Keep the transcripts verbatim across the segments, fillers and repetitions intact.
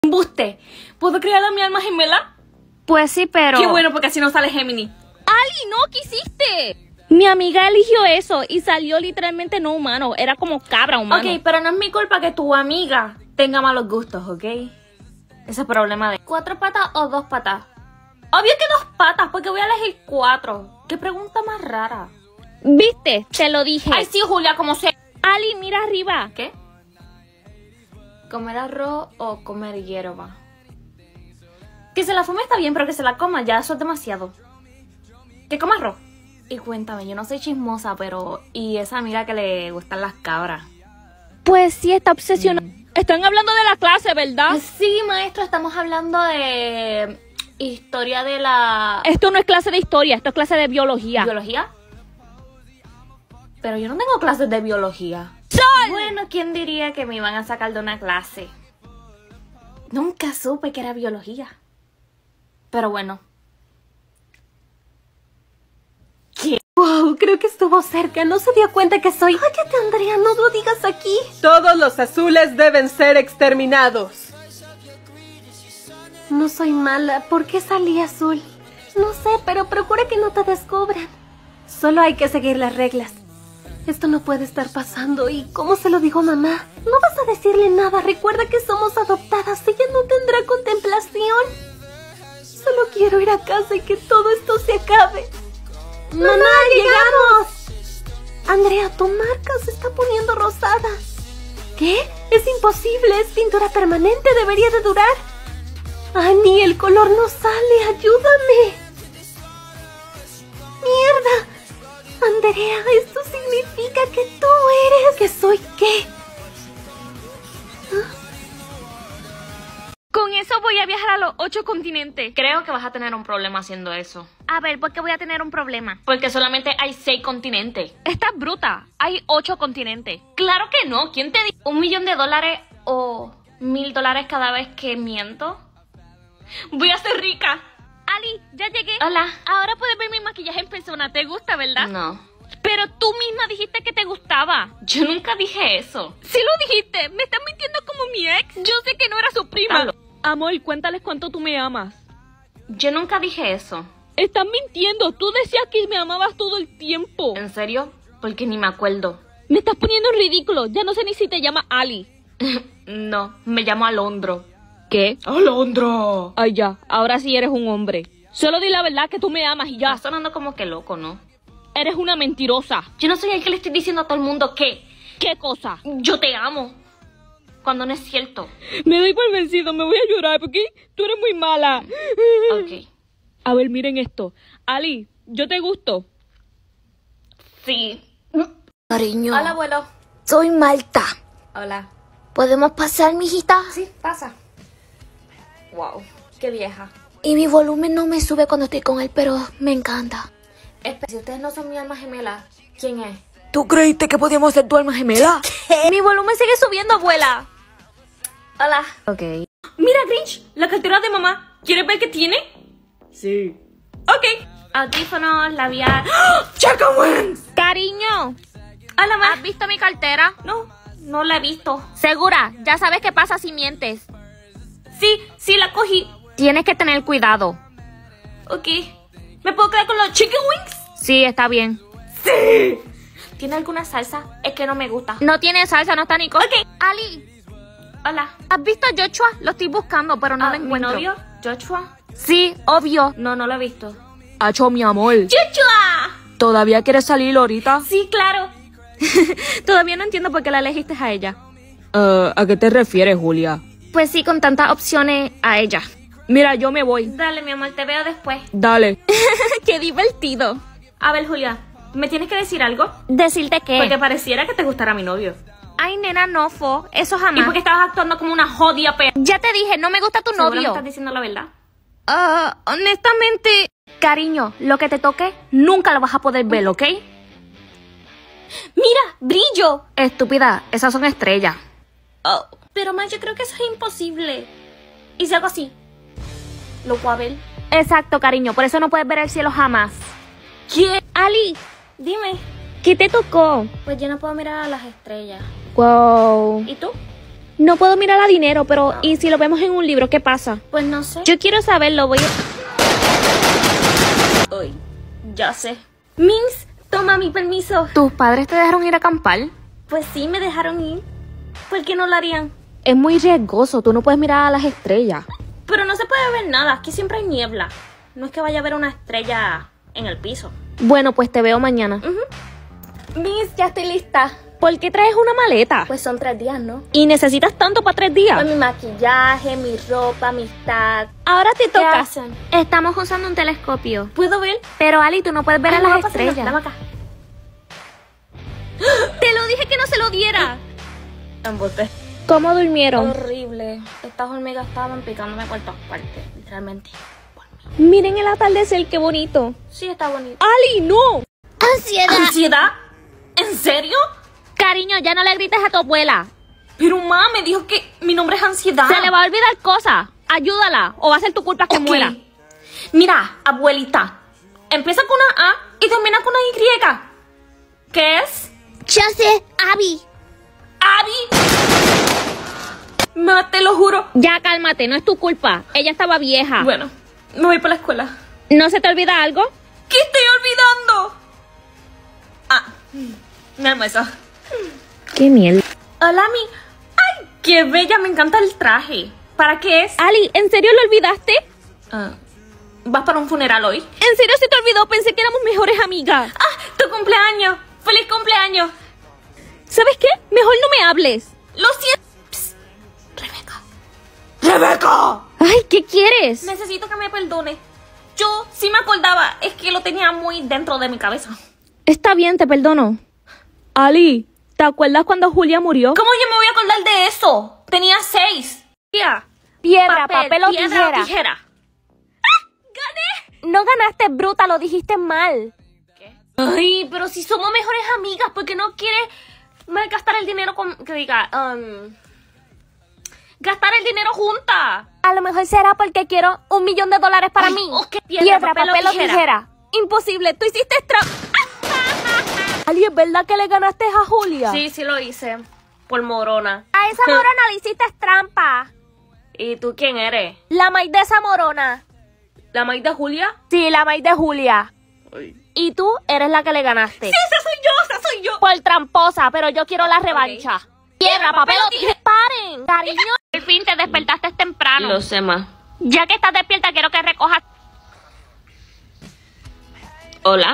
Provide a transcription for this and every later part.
Embuste. ¿Puedo crear a mi alma gemela? Pues sí, pero... Qué bueno, porque así no sale Gemini. ¡Ali, no! ¿Qué hiciste? Mi amiga eligió eso y salió literalmente no humano. Era como cabra humano. Ok, pero no es mi culpa que tu amiga tenga malos gustos, ¿ok? Ese es problema de... ¿Cuatro patas o dos patas? Obvio que dos patas, porque voy a elegir cuatro. ¿Qué pregunta más rara? ¿Viste? Te lo dije. Ay, sí, Julia, como sea. Ali, mira arriba. ¿Qué? ¿Comer arroz o comer hierba? Que se la fume está bien, pero que se la coma ya, eso es demasiado. Que coma arroz. Y cuéntame, yo no soy chismosa, pero... ¿Y esa amiga que le gustan las cabras? Pues sí, está obsesionada. Mm. Están hablando de la clase, ¿verdad? Sí, maestro, estamos hablando de... historia de la... Esto no es clase de historia, esto es clase de biología. ¿Biología? Pero yo no tengo clases de biología. ¡Sol! Bueno, ¿quién diría que me iban a sacar de una clase? Nunca supe que era biología. Pero bueno. ¿Qué? Wow, creo que estuvo cerca. No se dio cuenta que soy... Cállate, Andrea, no lo digas aquí. Todos los azules deben ser exterminados. No soy mala. ¿Por qué salí azul? No sé, pero procura que no te descubran. Solo hay que seguir las reglas. Esto no puede estar pasando. ¿Y cómo se lo digo a mamá? No vas a decirle nada. Recuerda que somos adoptadas. Ella no tendrá contemplación. Solo quiero ir a casa y que todo esto se acabe. ¡Mamá, ¡Mamá llegamos! Andrea, tu marca se está poniendo rosada. ¿Qué? Es imposible. Es pintura permanente. Debería de durar. Annie, el color no sale. Ayúdame. ¡Mierda! Andrea, esto significa que tú eres... ¿Que soy qué? ¿Ah? Con eso voy a viajar a los ocho continentes. Creo que vas a tener un problema haciendo eso. A ver, ¿por qué voy a tener un problema? Porque solamente hay seis continentes. Estás bruta. Hay ocho continentes. Claro que no. ¿Quién te dice? ¿Un millón de dólares o mil dólares cada vez que miento? Voy a ser rica. Ali, ya llegué. Hola. Ahora puedes ver mi maquillaje en persona. ¿Te gusta, verdad? No. Pero tú misma dijiste que te gustaba. Yo nunca dije eso. Sí lo dijiste. Me estás mintiendo como mi ex. Yo sé que no era su prima. Halo. Amor, cuéntales cuánto tú me amas. Yo nunca dije eso. Estás mintiendo. Tú decías que me amabas todo el tiempo. ¿En serio? Porque ni me acuerdo. Me estás poniendo en ridículo. Ya no sé ni si te llama Ali. No, me llamo Alondro. ¿Qué? ¡Alondro! Ay, ya. Ahora sí eres un hombre. Solo di la verdad que tú me amas y ya. Estás sonando como que loco, ¿no? Eres una mentirosa. Yo no soy el que le estoy diciendo a todo el mundo que... ¿Qué cosa? Yo te amo. Cuando no es cierto. Me doy por vencido. Me voy a llorar porque tú eres muy mala. Ok. A ver, miren esto. Ali, ¿yo te gusto? Sí. Cariño. Hola, abuelo. Soy Malta. Hola. ¿Podemos pasar, mijita? Sí, pasa. Wow, qué vieja. Y mi volumen no me sube cuando estoy con él, pero me encanta. Espera, si ustedes no son mi alma gemela, ¿quién es? ¿Tú creíste que podíamos ser tu alma gemela? Mi volumen sigue subiendo, abuela. Hola. Ok. Mira, Grinch, la cartera de mamá. ¿Quieres ver qué tiene? Sí. Ok. Audífonos, labial. ¡Chicken wings! Cariño, Hola, ma. ¿has visto mi cartera? No, no la he visto. Segura, ya sabes qué pasa si mientes. Sí, sí la cogí. Tienes que tener cuidado. Ok. ¿Me puedo quedar con los chicken wings? Sí, está bien. ¡Sí! ¿Tiene alguna salsa? Es que no me gusta. No tiene salsa, no está ni co... Ok. Ali, Hola. ¿has visto a Joshua? Lo estoy buscando, pero no Ah, lo ¿mi encuentro. novio? ¿Joshua? Sí, obvio. No, no lo he visto. Hacho, mi amor. ¡Joshua! ¿Todavía quieres salir ahorita? Sí, claro. Todavía no entiendo por qué la elegiste a ella. Uh, ¿A qué te refieres, Julia? Pues sí, con tantas opciones a ella. Mira, yo me voy. Dale, mi amor, te veo después. Dale. ¡Qué divertido! A ver, Julia, ¿me tienes que decir algo? ¿Decirte qué? Porque pareciera que te gustara mi novio. Ay, nena, no, fo. Eso jamás. ¿Y porque estabas actuando como una jodida perra? Ya te dije, no me gusta tu ¿Seguro me novio. estás diciendo la verdad? Ah, honestamente... Cariño, lo que te toque, nunca lo vas a poder ver, ¿ok? ¡Mira, brillo! Estúpida, esas son estrellas. Oh, pero, ma, yo creo que eso es imposible. ¿Y si hago así? ¿Lo puedo ver? Exacto, cariño, por eso no puedes ver el cielo jamás. ¿Qué? Ali, Dime. ¿qué te tocó? Pues yo no puedo mirar a las estrellas. Wow. ¿Y tú? No puedo mirar a dinero, pero ¿y si lo vemos en un libro? ¿Qué pasa? Pues no sé. Yo quiero saberlo, voy a... Uy, ya sé. Mins, toma mi permiso. ¿Tus padres te dejaron ir a acampar? Pues sí, me dejaron ir. ¿Por qué no lo harían? Es muy riesgoso, tú no puedes mirar a las estrellas. Pero no se puede ver nada, aquí siempre hay niebla. No es que vaya a ver una estrella en el piso. Bueno, pues te veo mañana. Miss, ya estoy lista. ¿Por qué traes una maleta? Pues son tres días, ¿no? ¿Y necesitas tanto para tres días? Pues mi maquillaje, mi ropa, mis tags. Ahora te ¿Qué toca. hacen? Estamos usando un telescopio. ¿Puedo ver? Pero Ali, tú no puedes ver Ay, a no las va a pasar nada. estrellas. Dame acá. Te lo dije que no se lo diera. Embuste. ¿Cómo durmieron? Horrible. Estas hormigas estaban picándome por todas partes, literalmente. Miren el atardecer, qué bonito. Sí, está bonito. ¡Ali, no! ¡Ansiedad! ¿Ansiedad? ¿En serio? Cariño, ya no le grites a tu abuela. Pero mamá me dijo que mi nombre es ansiedad. Se le va a olvidar cosas. Ayúdala, o va a ser tu culpa que Ok. muera. Mira, abuelita. Empieza con una A y termina con una Y. ¿Qué es? Ya sé, Abby. Abby. Ma, te lo juro. Ya cálmate, no es tu culpa. Ella estaba vieja. Bueno, me voy para la escuela. ¿No se te olvida algo? ¿Qué estoy olvidando? Ah, mi almuerzo. Qué miel. Hola, mi. Ay, qué bella, me encanta el traje. ¿Para qué es? Ali, ¿en serio lo olvidaste? Ah, ¿vas para un funeral hoy? ¿En serio se te olvidó? Pensé que éramos mejores amigas. Ah, tu cumpleaños. ¡Feliz cumpleaños! ¿Sabes qué? Mejor no me hables. Lo siento. Psst. Rebeca. ¡Rebeca! Ay, ¿qué quieres? Necesito que me perdone. Yo sí me acordaba, es que lo tenía muy dentro de mi cabeza. Está bien, te perdono. Ali, ¿te acuerdas cuando Julia murió? ¿Cómo yo me voy a acordar de eso? Tenía seis. Tía. Piedra, papel, o piedra tijera. o tijera. No ganaste, bruta, lo dijiste mal. Ay, pero si somos mejores amigas, ¿por qué no quieres gastar el dinero con... que diga, um, gastar el dinero juntas? A lo mejor será porque quiero un millón de dólares para Ay, mí. ok, piedra, papel o tijera. Imposible, tú hiciste trampa. Ali, ¿es verdad que le ganaste a Julia? Sí, sí lo hice. Por morona. A esa morona le hiciste trampa. ¿Y tú quién eres? La maíz de esa morona. ¿La maíz de Julia? Sí, la maíz de Julia. Ay. Y tú eres la que le ganaste. Sí, esa soy yo, esa soy yo. Por tramposa, pero yo quiero la revancha. Piedra, papel o tijera. ¡Paren! Cariño, Al fin te despertaste temprano. Lo sé, ma. ya que estás despierta, quiero que recojas. Hola.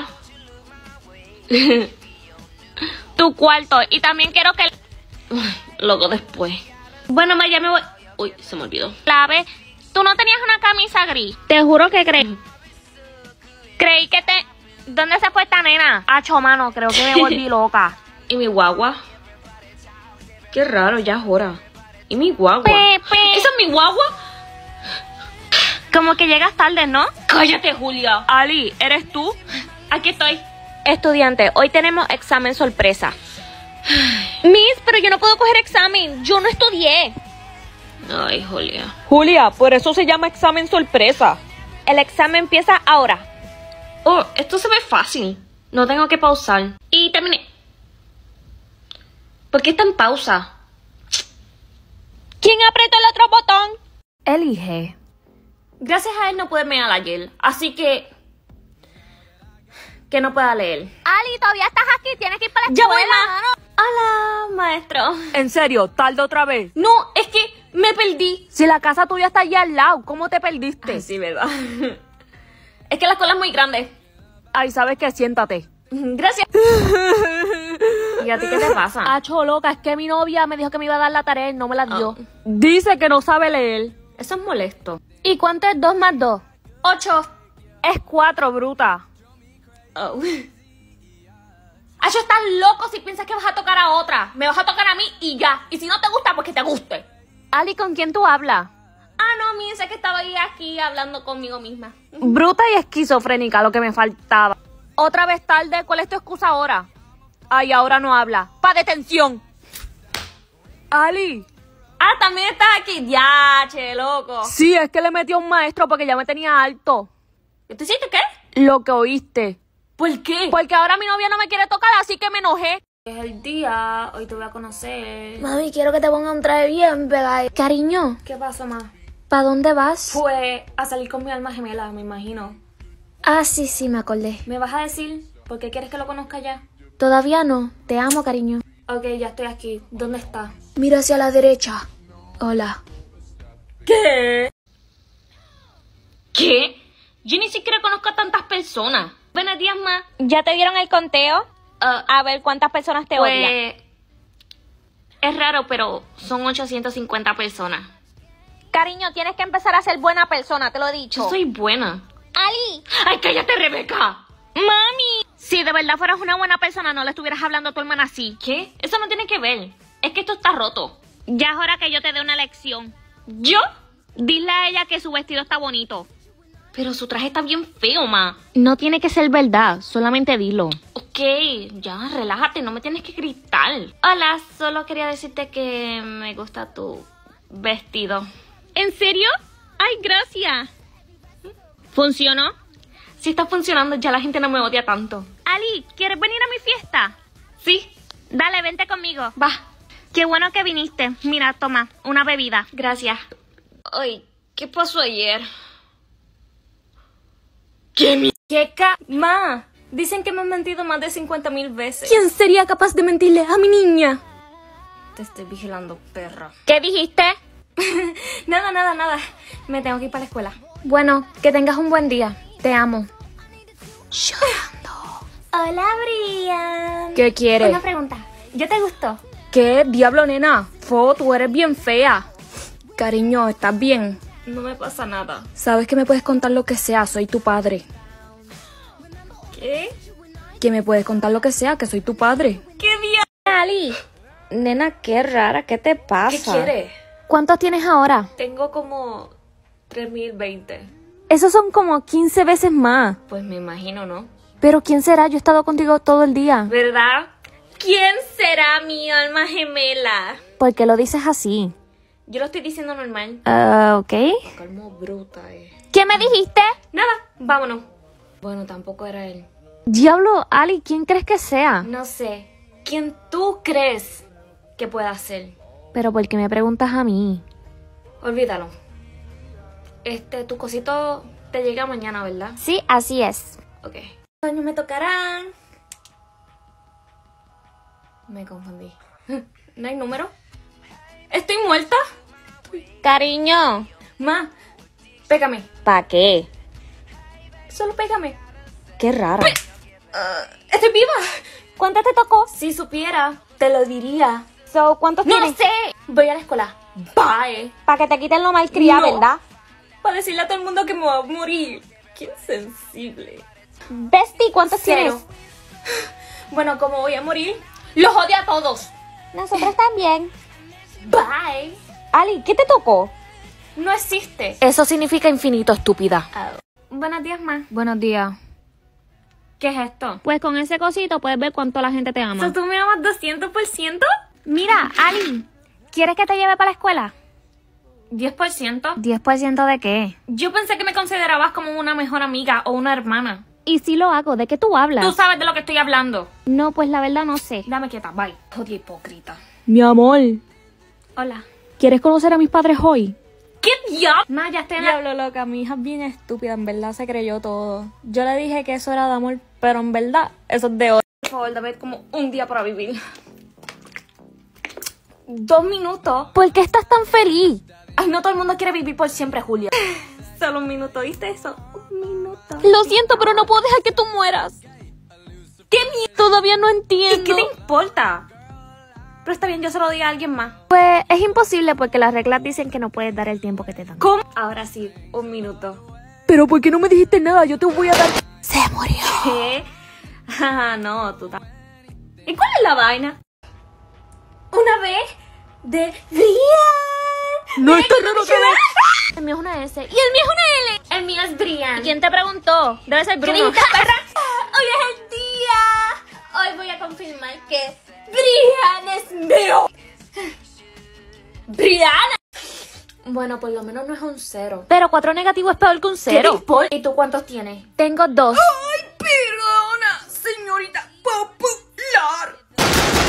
Tu cuarto. Y también quiero que Luego después. Bueno, ma, ya me voy. Uy, se me olvidó. lave. Tú no tenías una camisa gris. Te juro que creí. Creí que te... ¿Dónde se fue esta nena? Acho, mano, creo que me volví loca. ¿Y mi guagua? Qué raro, ya es hora. ¿Y mi guagua? Pepe. ¿Esa es mi guagua? Como que llegas tarde, ¿no? Cállate, Julia. Ali, ¿eres tú? Aquí estoy. Estudiante, hoy tenemos examen sorpresa. Miss, pero yo no puedo coger examen. Yo no estudié. Ay, Julia. Julia, por eso se llama examen sorpresa. El examen empieza ahora. Oh, esto se ve fácil. No tengo que pausar. Y terminé. ¿Por qué está en pausa? ¿Quién apretó el otro botón? Elige. Gracias a él no pude mear ayer. Así que... que no pueda leer. Ali, todavía estás aquí. Tienes que ir para la ¡Ya escuela. voy, ma! Hola, maestro. ¿En serio? ¿Tarde otra vez? No, es que me perdí. Si la casa tuya está allá al lado, ¿cómo te perdiste? Ay, sí, verdad. Es que la escuela es muy grande. Ay, ¿sabes qué? Siéntate. Gracias. ¿Y a ti qué te pasa? Acho, loca, es que mi novia me dijo que me iba a dar la tarea y no me la dio. Oh. Dice que no sabe leer. Eso es molesto. ¿Y cuánto es dos más dos? Ocho. Es cuatro, bruta. Oh. Acho, estás loco si piensas que vas a tocar a otra. Me vas a tocar a mí y ya. Y si no te gusta, pues que te guste. Ali, ¿con quién tú hablas? Ah, no, piensa que estaba ahí aquí hablando conmigo misma. Bruta y esquizofrénica, lo que me faltaba. Otra vez tarde, ¿cuál es tu excusa ahora? Ay, ahora no habla. ¡Pa' detención! Ali. Ah, también estás aquí. Ya, che, loco. Sí, es que le metí a un maestro porque ya me tenía alto. ¿Y tú hiciste qué? Lo que oíste. ¿Por qué? Porque ahora mi novia no me quiere tocar, así que me enojé. Es el día, hoy te voy a conocer. Mami, quiero que te ponga un traje bien pegado. Cariño, ¿Qué pasó, ma? ¿para dónde vas? Pues a salir con mi alma gemela, me imagino. Ah, sí, sí, me acordé. ¿Me vas a decir por qué quieres que lo conozca ya? Todavía no. Te amo, cariño. Ok, ya estoy aquí. ¿Dónde está? Mira hacia la derecha. Hola. ¿Qué? ¿Qué? Yo ni siquiera conozco a tantas personas. Buenos días, ma. ¿Ya te dieron el conteo? Ah, A ver cuántas personas te odian. pues... Es raro, pero son ochocientas cincuenta personas. Cariño, tienes que empezar a ser buena persona, te lo he dicho. Yo soy buena. Ali. ¡Ay, cállate, Rebeca! Mami. Si de verdad fueras una buena persona, no le estuvieras hablando a tu hermana así. ¿Qué? Eso no tiene que ver. Es que esto está roto. Ya es hora que yo te dé una lección. ¿Yo? Dile a ella que su vestido está bonito. Pero su traje está bien feo, ma. No tiene que ser verdad, solamente dilo. Ok, ya, relájate, no me tienes que gritar. Hola, solo quería decirte que me gusta tu vestido. ¿En serio? Ay, gracias. ¿Funcionó? Si está funcionando, ya la gente no me odia tanto. Ali, ¿quieres venir a mi fiesta? Sí, Dale, vente conmigo. va, Qué bueno que viniste. Mira, toma, una bebida. gracias. Ay, ¿qué pasó ayer? ¿Qué mi... ¿Qué ca... Ma, dicen que me han mentido más de cincuenta mil veces. ¿Quién sería capaz de mentirle a mi niña? Te estoy vigilando, perra. ¿Qué dijiste? Nada, nada, nada. Me tengo que ir para la escuela. Bueno, que tengas un buen día. Te amo. Hola, Brian. ¿Qué quieres? Una pregunta. ¿Yo te gustó? ¿Qué? Diablo, nena. Fo, tú eres bien fea. Cariño, ¿estás bien? No me pasa nada. Sabes que me puedes contar lo que sea, soy tu padre. ¿Qué? Que me puedes contar lo que sea, que soy tu padre. ¿Qué día? Ali. Nena, qué rara, ¿qué te pasa? ¿Qué quieres? ¿Cuántos tienes ahora? Tengo como tres mil veinte. Esos son como quince veces más. Pues me imagino, ¿no? Pero ¿quién será? Yo he estado contigo todo el día. ¿Verdad? ¿Quién será mi alma gemela? ¿Por qué lo dices así? Yo lo estoy diciendo normal. Ah, ok. Calmo bruta, eh. ¿Qué me dijiste? Nada, vámonos. Bueno, tampoco era él. Diablo, Ali, ¿quién crees que sea? No sé. ¿Quién tú crees que pueda ser? Pero ¿por qué me preguntas a mí? Olvídalo. Este, tu cosito te llega mañana, ¿verdad? Sí, así es. Ok. Años me tocarán. Me confundí. ¿No hay número? ¿Estoy muerta? Cariño. Ma, pégame. ¿Para qué? Solo pégame. Qué rara. ¡Estoy viva! ¿Cuánto te tocó? Si supiera, te lo diría. So, ¿cuántos ¡No tienes? sé! Voy a la escuela. Bye. Para que te quiten lo malcriada, No. ¿verdad? Para decirle a todo el mundo que me voy a morir. ¡Qué insensible! Bestie, ¿cuántos Cero. tienes? Bueno, como voy a morir, los odio a todos. Nosotros también. Bye. Ali, ¿qué te tocó? No existe. Eso significa infinito, estúpida. Buenos días, ma. Buenos días. ¿Qué es esto? Pues con ese cosito puedes ver cuánto la gente te ama. ¿So tú me amas doscientos por ciento? Mira, Ali, ¿quieres que te lleve para la escuela? ¿diez por ciento? ¿diez por ciento de qué? Yo pensé que me considerabas como una mejor amiga o una hermana. Y si lo hago, ¿de qué tú hablas? Tú sabes de lo que estoy hablando. No, pues la verdad no sé. Dame quieta, bye. Odio hipócrita. Mi amor, Hola. ¿quieres conocer a mis padres hoy? ¿Qué diablo? Ma, ya estoy en la... Diablo, loca, mi hija es bien estúpida, en verdad se creyó todo. Yo le dije que eso era de amor, pero en verdad eso es de odio. Por favor, dame como un día para vivir. Dos minutos. ¿Por qué estás tan feliz? Ay, no todo el mundo quiere vivir por siempre, Julia. Solo un minuto, ¿viste eso? Un minuto. Lo siento, pero no puedo dejar que tú mueras. ¿Qué mierda? Todavía no ¿Y entiendo. qué te importa? Pero está bien, yo se lo digo a alguien más. Pues es imposible porque las reglas dicen que no puedes dar el tiempo que te dan. ¿Cómo? Ahora sí, un minuto. Pero ¿por qué no me dijiste nada? Yo te voy a dar... Se murió. ¿Qué? Ah, no, tú ta... ¿Y cuál es la vaina? Una vez de Brian. No está raro que ve. El mío es una S. Y el mío es una L. El mío es Brian. ¿Quién te preguntó? Debe ser ¿Qué Bruno. dijiste, perra? Hoy es el día. Hoy voy a confirmar que Brian es mío. Brian. Bueno, por lo menos no es un cero. Pero cuatro negativo es peor que un ¿Qué te cero. importa? ¿Y tú cuántos tienes? Tengo dos. ¡Ay, perdona, señorita popular!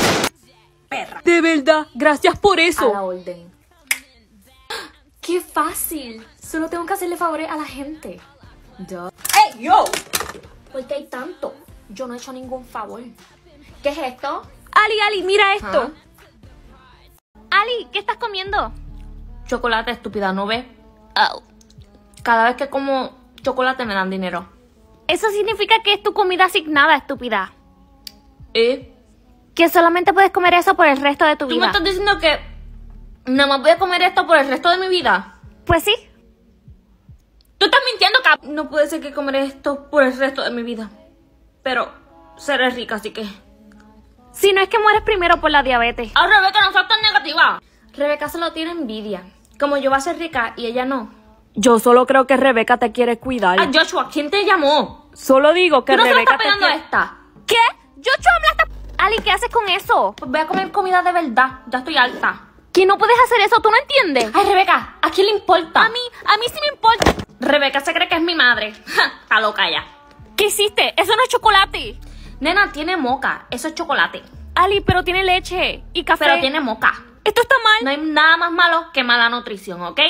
perra. De verdad, gracias por A la eso. orden. ¡Qué fácil! Solo tengo que hacerle favores a la gente. Duh. ¡Ey, yo! ¿Por qué hay tanto? Yo no he hecho ningún favor. ¿Qué es esto? Ali, Ali, mira esto. Ali, ¿qué estás comiendo? Chocolate, estúpida, ¿no ves? Au. Cada vez que como chocolate me dan dinero. Eso significa que es tu comida asignada, estúpida. ¿Eh? Que solamente puedes comer eso por el resto de tu ¿Tú me vida. estás diciendo que nada más voy a comer esto por el resto de mi vida? Pues sí. Tú estás mintiendo, cabrón. No puede ser que comeré esto por el resto de mi vida. Pero seré rica, así que... Si no es que mueres primero por la diabetes. ¡Ah, Rebeca, no seas tan negativa! Rebeca solo tiene envidia. Como yo voy a ser rica y ella no. Yo solo creo que Rebeca te quiere cuidar. Ah, Joshua, ¿quién te llamó? Solo digo que ¿Tú no se la Rebeca estás te pegando a quiere... esta? ¿Qué? Joshua me la está... Ali, ¿qué haces con eso? Pues voy a comer comida de verdad. Ya estoy alta. Que no puedes hacer eso, ¿tú no entiendes? Ay, Rebeca, ¿a quién le importa? A mí, a mí sí me importa. Rebeca se cree que es mi madre. Ja, está loca ya. ¿Qué hiciste? Eso no es chocolate. Nena, tiene moca. Eso es chocolate. Ali, pero tiene leche y café. Pero tiene moca. Esto está mal. No hay nada más malo que mala nutrición, ¿ok?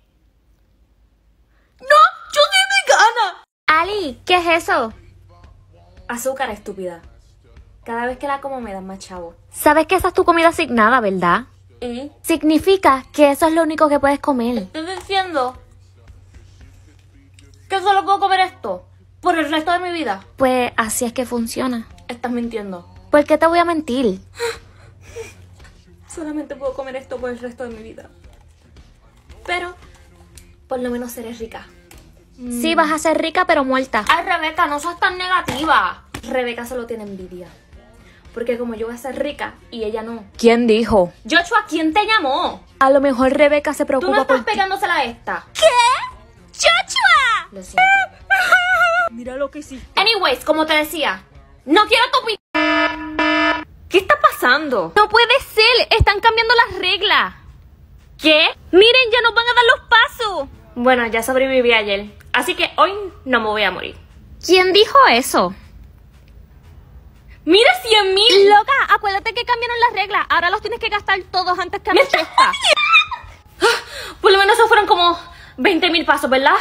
¡No! ¡Yo soy vegana! Ali, ¿qué es eso? Azúcar, estúpida. Cada vez que la como me dan más chavo. Sabes que esa es tu comida asignada, ¿verdad? ¿Y? Significa que eso es lo único que puedes comer. Estoy diciendo que solo puedo comer esto por el resto de mi vida. Pues así es que funciona. Estás mintiendo. ¿Por qué te voy a mentir? Solamente puedo comer esto por el resto de mi vida. Pero por lo menos seré rica. Sí, vas a ser rica pero muerta. Ay, Rebeca, no seas tan negativa. Rebeca solo tiene envidia. Porque como yo voy a ser rica y ella no. ¿Quién dijo? Joshua, ¿quién te llamó? A lo mejor Rebeca se Tú no preocupa estás por ti. pegándosela a esta. ¡Joshua! Lo siento. Mira lo que hiciste. Anyways, como te decía, no quiero tu opinión. ¿Qué está pasando? No puede ser, están cambiando las reglas. ¿Qué? Miren, ya nos van a dar los pasos. Bueno, ya sobreviví ayer. Así que hoy no me voy a morir. ¿Quién dijo eso? ¡Mira, cien mil! Loca, acuérdate que cambiaron las reglas. Ahora los tienes que gastar todos antes que anochezca. Por lo menos eso fueron como veinte mil pasos, ¿verdad?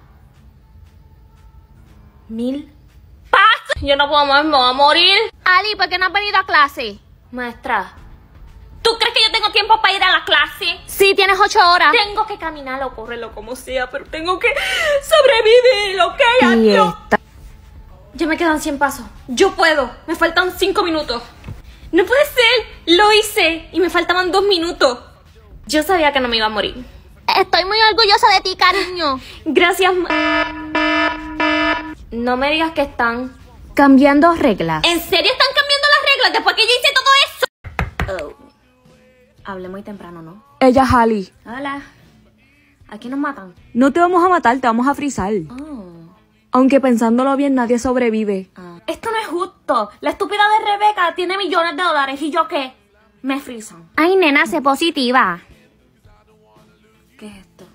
¿Mil pasos? Yo no puedo más, me voy a morir. Ali, ¿por qué no has venido a clase? Maestra, ¿tú crees que yo tengo tiempo para ir a la clase? Sí, tienes ocho horas. Tengo que caminar o correrlo como sea, pero tengo que sobrevivir, ¿ok? Y Adiós. esta- Ya me quedan cien pasos. Yo puedo. Me faltan cinco minutos. No puede ser. Lo hice y me faltaban dos minutos. Yo sabía que no me iba a morir. Estoy muy orgullosa de ti, cariño. Gracias, ma- No me digas que están... Cambiando reglas. ¿En serio están cambiando las reglas después que yo hice todo eso? Oh. Hablé muy temprano, ¿no? Ella es Ali. Hola. Aquí nos matan. No te vamos a matar, te vamos a frizar. Oh. Aunque pensándolo bien, nadie sobrevive. Ah. Esto no es justo. La estúpida de Rebeca tiene millones de dólares y yo qué. Me frizan. Ay, nena, sé positiva. ¿Qué es esto?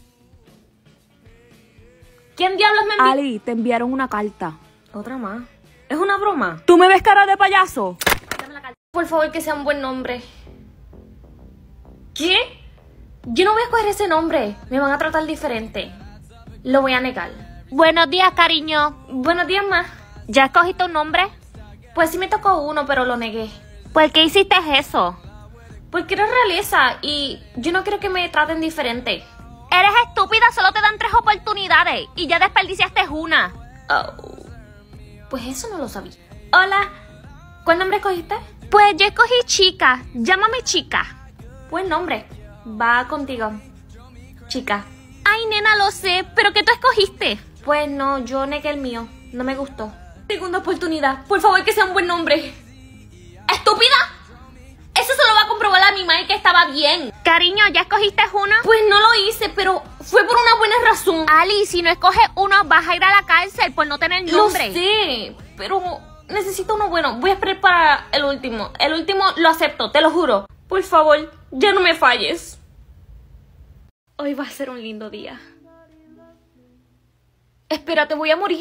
¿Quién diablos me envió? Ali, te enviaron una carta. Otra más. ¿Es una broma? ¿Tú me ves cara de payaso? Dame la carta. Por favor, que sea un buen nombre. ¿Qué? Yo no voy a escoger ese nombre. Me van a tratar diferente. Lo voy a negar. Buenos días, cariño. Buenos días, ma. ¿Ya escogiste un nombre? Pues sí me tocó uno, pero lo negué. ¿Por qué hiciste eso? Porque eres realeza y yo no quiero que me traten diferente. Eres estúpida, solo te dan tres oportunidades y ya desperdiciaste una. Oh. Pues eso no lo sabía. Hola. ¿Cuál nombre escogiste? Pues yo escogí chica. Llámame chica. Buen nombre. Va contigo. Chica. Ay, nena, lo sé, pero ¿qué tú escogiste? Pues no, yo negué el mío. No me gustó. Segunda oportunidad. Por favor, que sea un buen nombre. ¿Estúpida? Eso solo va a comprobar a mi madre que estaba bien. Cariño, ¿ya escogiste uno? Pues no lo hice, pero fue por una buena razón. Ali, si no escoges uno, vas a ir a la cárcel por no tener Lo nombre. sé, pero necesito uno bueno. Voy a esperar para el último. El último lo acepto, te lo juro. Por favor, ya no me falles. Hoy va a ser un lindo día. Espérate, ¿voy a morir?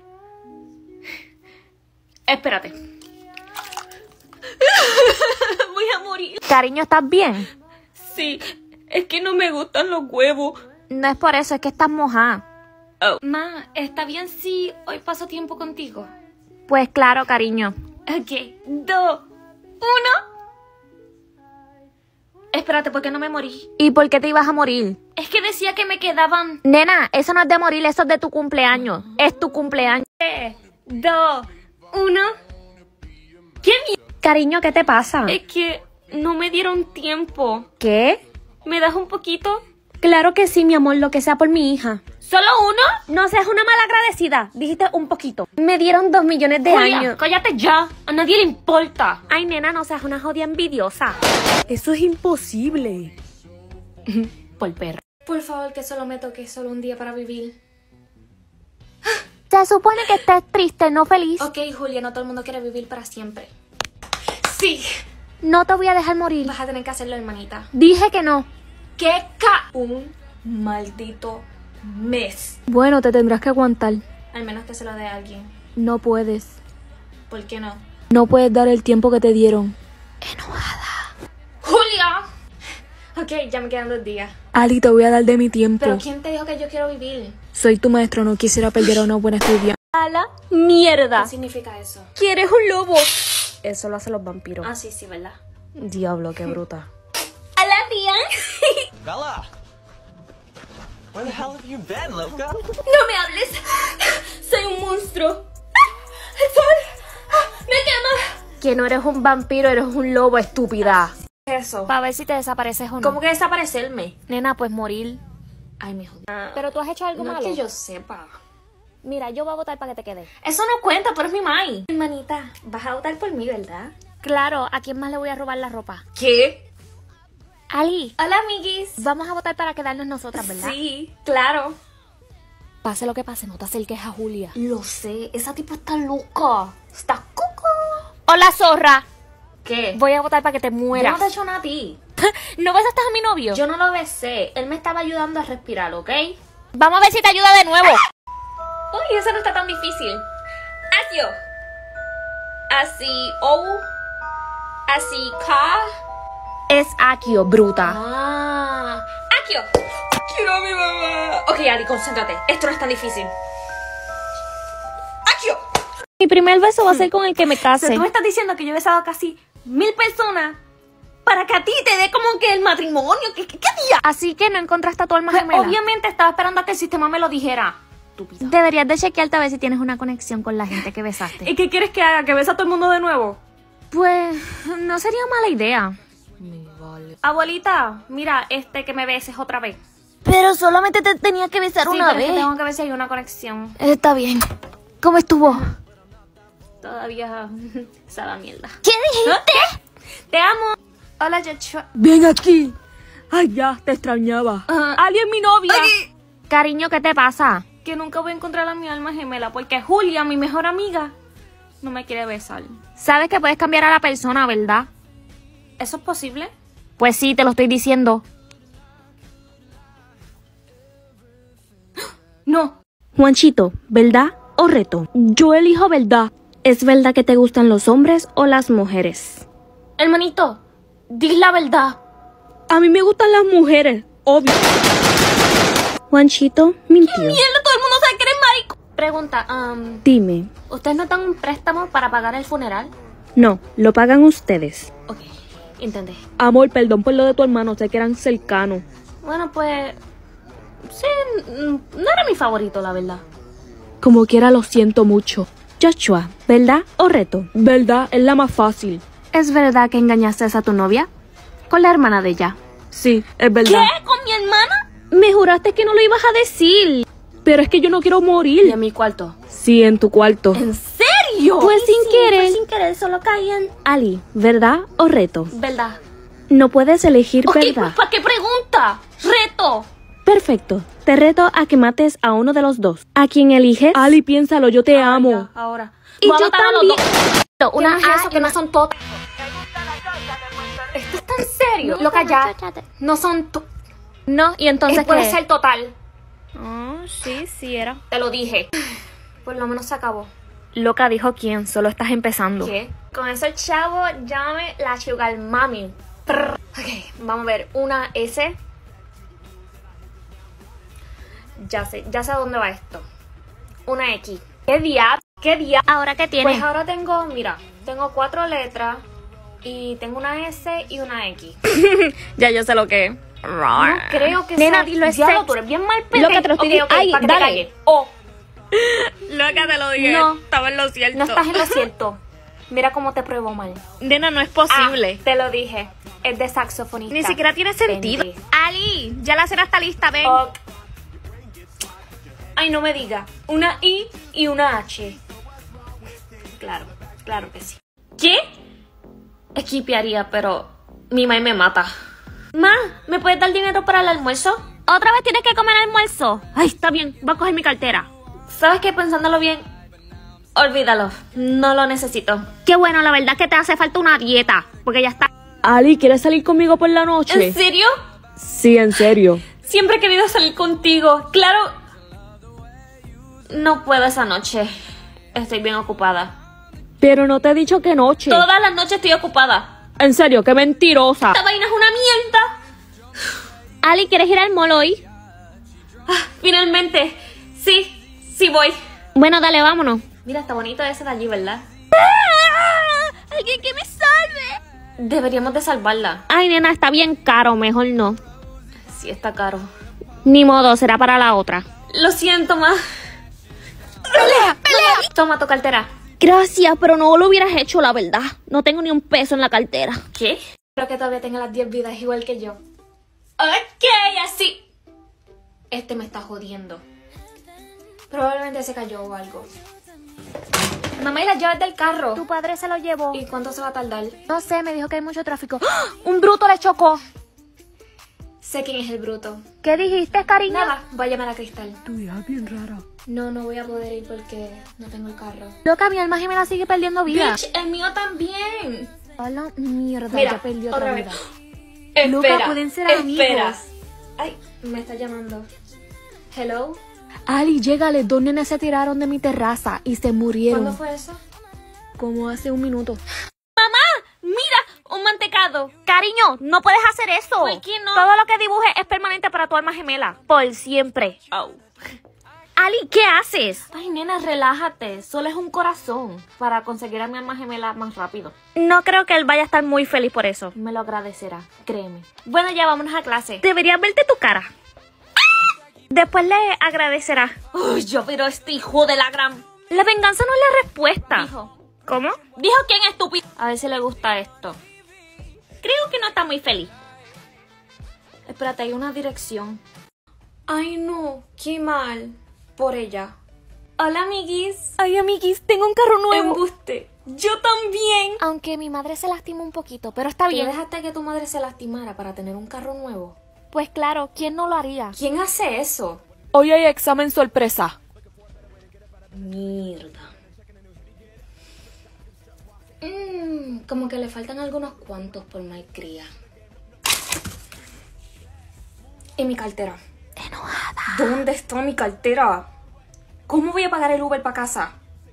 Espérate. voy a morir. Cariño, ¿estás bien? Sí, es que no me gustan los huevos. No es por eso, es que estás mojada. Oh. Ma, ¿está bien si hoy paso tiempo contigo? Pues claro, cariño. Ok, dos, uno. Espérate, ¿por qué no me morí? ¿Y por qué te ibas a morir? Es que decía que me quedaban... Nena, eso no es de morir, eso es de tu cumpleaños. Es tu cumpleaños. tres, dos, uno. ¿Qué mierda? Cariño, ¿qué te pasa? Es que no me dieron tiempo. ¿Qué? ¿Me das un poquito? Claro que sí, mi amor, lo que sea por mi hija. ¿Solo uno? No seas una mala agradecida. Dijiste un poquito. Me dieron dos millones de Julia, años. cállate ya. A nadie le importa. Ay, nena, no seas una jodida envidiosa. Eso es imposible. Por perra. Por favor, que solo me toque solo un día para vivir. Se supone que estés triste, no feliz. Ok, Julia, no todo el mundo quiere vivir para siempre. Sí. No te voy a dejar morir. Vas a tener que hacerlo, hermanita. Dije que no. ¿Qué ca... Un maldito mes. Bueno, te tendrás que aguantar. Al menos que se lo dé a alguien. No puedes. ¿Por qué no? No puedes dar el tiempo que te dieron. ¡Julia! Ok, ya me quedan dos días. Ali, te voy a dar de mi tiempo. ¿Pero quién te dijo que yo quiero vivir? Soy tu maestro, no quisiera perder a una buena estudiante. A la mierda. ¿Qué significa eso? ¿Quieres un lobo? Eso lo hacen los vampiros. Ah, sí, sí, ¿verdad? Diablo, qué bruta. A la tía. Bella! Where the hell have you been, loca? ¡No me hables! ¡Soy un monstruo! ¡El sol! ¡Me quema! Que no eres un vampiro, eres un lobo, estúpida. Eso. Para ver si te desapareces o no. ¿Cómo que desaparecerme? Nena, pues morir. Ay, mi jodida. Pero tú has hecho algo No malo. es que yo sepa. Mira, yo voy a votar para que te quedes. Eso no cuenta, tú eres mi mai. Hermanita, vas a votar por mí, ¿verdad? Claro, ¿a quién más le voy a robar la ropa? ¿Qué? Ali, Hola, amiguis. vamos a votar para quedarnos nosotras, ¿verdad? Sí, claro. Pase lo que pase, no te acerques a Julia. Lo sé, esa tipa está loca. Está coco. Hola, zorra. ¿Qué? Voy a votar para que te Yo mueras. no te he hecho nada a ti. ¿No besaste a mi novio? Yo no lo besé. Él me estaba ayudando a respirar, ¿ok? Vamos a ver si te ayuda de nuevo. Uy, eso no está tan difícil. Asio. Así, O. Así, K. Es Akio, bruta. Ah. Akio. Quiero a mi mamá. Ok, Ali, concéntrate. Esto no es tan difícil. Akio. Mi primer beso va a ser con el que me O sea, case. tú me estás diciendo que yo he besado a casi mil personas para que a ti te dé como que el matrimonio. ¿Qué, qué, qué día? Así que no encontraste a tu alma Pues, gemela. obviamente estaba esperando a que el sistema me lo dijera. Estúpida. Deberías de chequearte a ver si tienes una conexión con la gente que besaste. ¿Y qué quieres que haga? ¿Que besa a todo el mundo de nuevo? Pues no sería mala idea. Abuelita, mira, este que me beses otra vez. Pero solamente te tenía que besar Sí, una pero es vez. que tengo que ver si hay una conexión. Está bien. ¿Cómo estuvo? Todavía sabe a mierda. ¿Qué dijiste? Te amo. Hola, Joshua. ¡Ven aquí! ¡Ay, ya! Te extrañaba. Ali es mi novia. Cariño, ¿qué te pasa? Que nunca voy a encontrar a mi alma gemela porque Julia, mi mejor amiga, no me quiere besar. Sabes que puedes cambiar a la persona, ¿verdad? ¿Eso es posible? Pues sí, te lo estoy diciendo. No. Juanchito, ¿verdad o reto? Yo elijo verdad. ¿Es verdad que te gustan los hombres o las mujeres? Hermanito, di la verdad. A mí me gustan las mujeres, obvio. Juanchito mintió. Mierda, todo el mundo sabe que eres marico. Pregunta, um, Dime, ¿ustedes no dan un préstamo para pagar el funeral? no, lo pagan ustedes. Ok, entendé. Amor, perdón por lo de tu hermano, sé que eran cercanos. Bueno, pues... Sí, n- no era mi favorito, la verdad. Como quiera, lo siento mucho. Joshua, ¿verdad o reto? ¿Verdad? Es la más fácil. ¿Es verdad que engañaste a tu novia? Con la hermana de ella. Sí, es verdad. ¿Qué? ¿Con mi hermana? Me juraste que no lo ibas a decir. Pero es que yo no quiero Y morir. en mi cuarto. Sí, en tu cuarto. ¿En serio? Pues sin querer. Pues sin querer, solo caían. Ali, ¿verdad o reto? ¿Verdad? No puedes elegir Ok, verdad. pues ¿para qué pregunta? Reto. Perfecto. Te reto a que mates a uno de los dos. ¿A quién eliges? Ali, piénsalo, yo te amo. Ya, ahora. Y Voy a yo matar a los también. dos. Una ¿Qué no es A eso? y Que no una- son todos. ¿Esto está en serio? Loca, ya. No son... to- No, y entonces Eh, puede ¿qué? ser total. Oh, sí, sí era. Te lo dije. Por lo menos se acabó. Loca, dijo quién, solo estás empezando. ¿Qué? Con eso, chavo, llámame la sugar mami. Prr. Ok, vamos a ver. Una S. Ya sé, ya sé a dónde va esto. Una X. ¿Qué diablo? ¿Qué diablo? ¿Ahora qué tienes? Pues ahora tengo, mira, tengo cuatro letras y tengo una S y una X. Ya yo sé lo que es. No creo que Nena, sea... dilo, es Diablo, sex. tú eres bien mal pendejo. Loca, te lo estoy Ok, ok, Ay, para que te dale. calles. O, Loca, te lo dije. No. Estaba en lo cierto. no estás en lo cierto. Mira cómo te pruebo mal. Nena, no es posible. Ah, te lo dije. Es de saxofonista. Ni siquiera tiene sentido. Pendejo. Ali, ya la cena está lista, ven. Ok. Ay, no me diga. Una I y una H. Claro, claro que sí. ¿Qué? Equipearía, pero mi mamá me mata. Ma, ¿me puedes dar dinero para el almuerzo? ¿Otra vez tienes que comer almuerzo? Ay, está bien, voy a coger mi cartera. ¿Sabes qué? Pensándolo bien, olvídalo. No lo necesito. Qué bueno, la verdad es que te hace falta una dieta, porque ya está. Ali, ¿quieres salir conmigo por la noche? ¿En serio? Sí, en serio. Siempre he querido salir contigo. Claro. No puedo esa noche. Estoy bien ocupada. Pero no te he dicho que noche. Todas las noches estoy ocupada. En serio, qué mentirosa. Esta vaina es una mierda. Ali, ¿quieres ir al mall hoy? Ah, finalmente. Sí, sí voy. Bueno, dale, vámonos. Mira, está bonito ese de allí, ¿verdad? ¡Alguien que me salve! Deberíamos de salvarla. Ay, nena, está bien caro, mejor no. Sí, está caro. Ni modo, será para la otra. Lo siento, ma. ¡Pelea! ¡Pelea! Toma tu cartera. Gracias, pero no lo hubieras hecho, la verdad. No tengo ni un peso en la cartera. ¿Qué? Creo que todavía tenga las diez vidas igual que yo. Ok, así. Este me está jodiendo. Probablemente se cayó o algo. Mamá, ¿y las llaves del carro? Tu padre se lo llevó. ¿Y cuánto se va a tardar? No sé, me dijo que hay mucho tráfico. ¡Ah! ¡Un bruto le chocó! Sé quién es el bruto. ¿Qué dijiste, cariño? Nada, voy a llamar a Cristal. Tu hija es bien rara. No, no voy a poder ir porque no tengo el carro. Loca, mi alma gemela sigue perdiendo vida. Bitch, el mío también. A la mierda, Mira, ya perdió otra otra vez. vida. Loca, pueden ser espera. amigos. Ay, me está llamando. Hello. Ali, llégale, dos nenes se tiraron de mi terraza y se murieron. ¿Cuándo fue eso? Como hace un minuto. Mira, un mantecado. Cariño, no puedes hacer eso. ¿Por qué no? Todo lo que dibujes es permanente para tu alma gemela. Por siempre. Oh. Ali, ¿qué haces? Ay, nena, relájate. Solo es un corazón para conseguir a mi alma gemela más rápido. No creo que él vaya a estar muy feliz por eso. Me lo agradecerá, créeme. Bueno, ya vámonos a clase. Deberías verte tu cara. Después le agradecerá. Uy, yo, pero este hijo de la gran... La venganza no es la respuesta. Dijo. ¿Cómo? Dijo quién estúpido. A ver si le gusta esto. Creo que no está muy feliz. Espérate, hay una dirección. Ay, no, qué mal. Por ella. Hola, amiguis. Ay, amiguis, tengo un carro nuevo. Embuste. Yo también. Aunque mi madre se lastimó un poquito, pero está ¿Tú bien. dejaste que tu madre se lastimara para tener un carro nuevo? Pues claro, ¿quién no lo haría? ¿Quién hace eso? Hoy hay examen sorpresa. Mierda. Mmm, como que le faltan algunos cuantos por malcría. ¿Y mi cartera? Enojada. ¿Dónde está mi cartera? ¿Cómo voy a pagar el Uber para casa?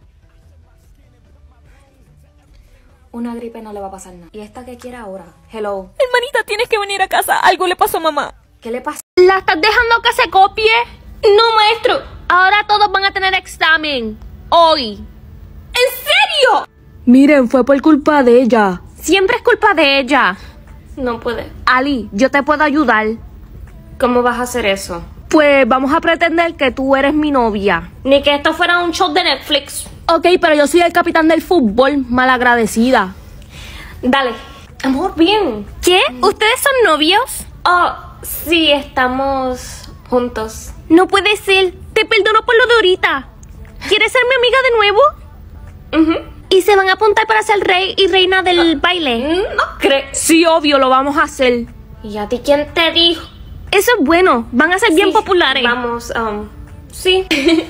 Una gripe no le va a pasar nada. ¿Y esta qué quiere ahora? Hello. Hermanita, tienes que venir a casa. Algo le pasó a mamá. ¿Qué le pasa? ¿La estás dejando que se copie? No, maestro. Ahora todos van a tener examen. Hoy. ¿En serio? Miren, fue por culpa de ella. Siempre es culpa de ella. No puede. Ali, yo te puedo ayudar. ¿Cómo vas a hacer eso? Pues vamos a pretender que tú eres mi novia. Ni que esto fuera un show de Netflix. Ok, pero yo soy el capitán del fútbol, malagradecida. Dale. Amor, bien. ¿Qué? ¿Ustedes son novios? Oh, sí, estamos juntos. No puede ser. Te perdono por lo de ahorita. ¿Quieres ser mi amiga de nuevo? Uh-huh. ¿Y se van a apuntar para ser rey y reina del baile? No creo. Sí, obvio, lo vamos a hacer. ¿Y a ti quién te dijo? Eso es bueno. Van a ser bien Sí, populares. Vamos, um, sí.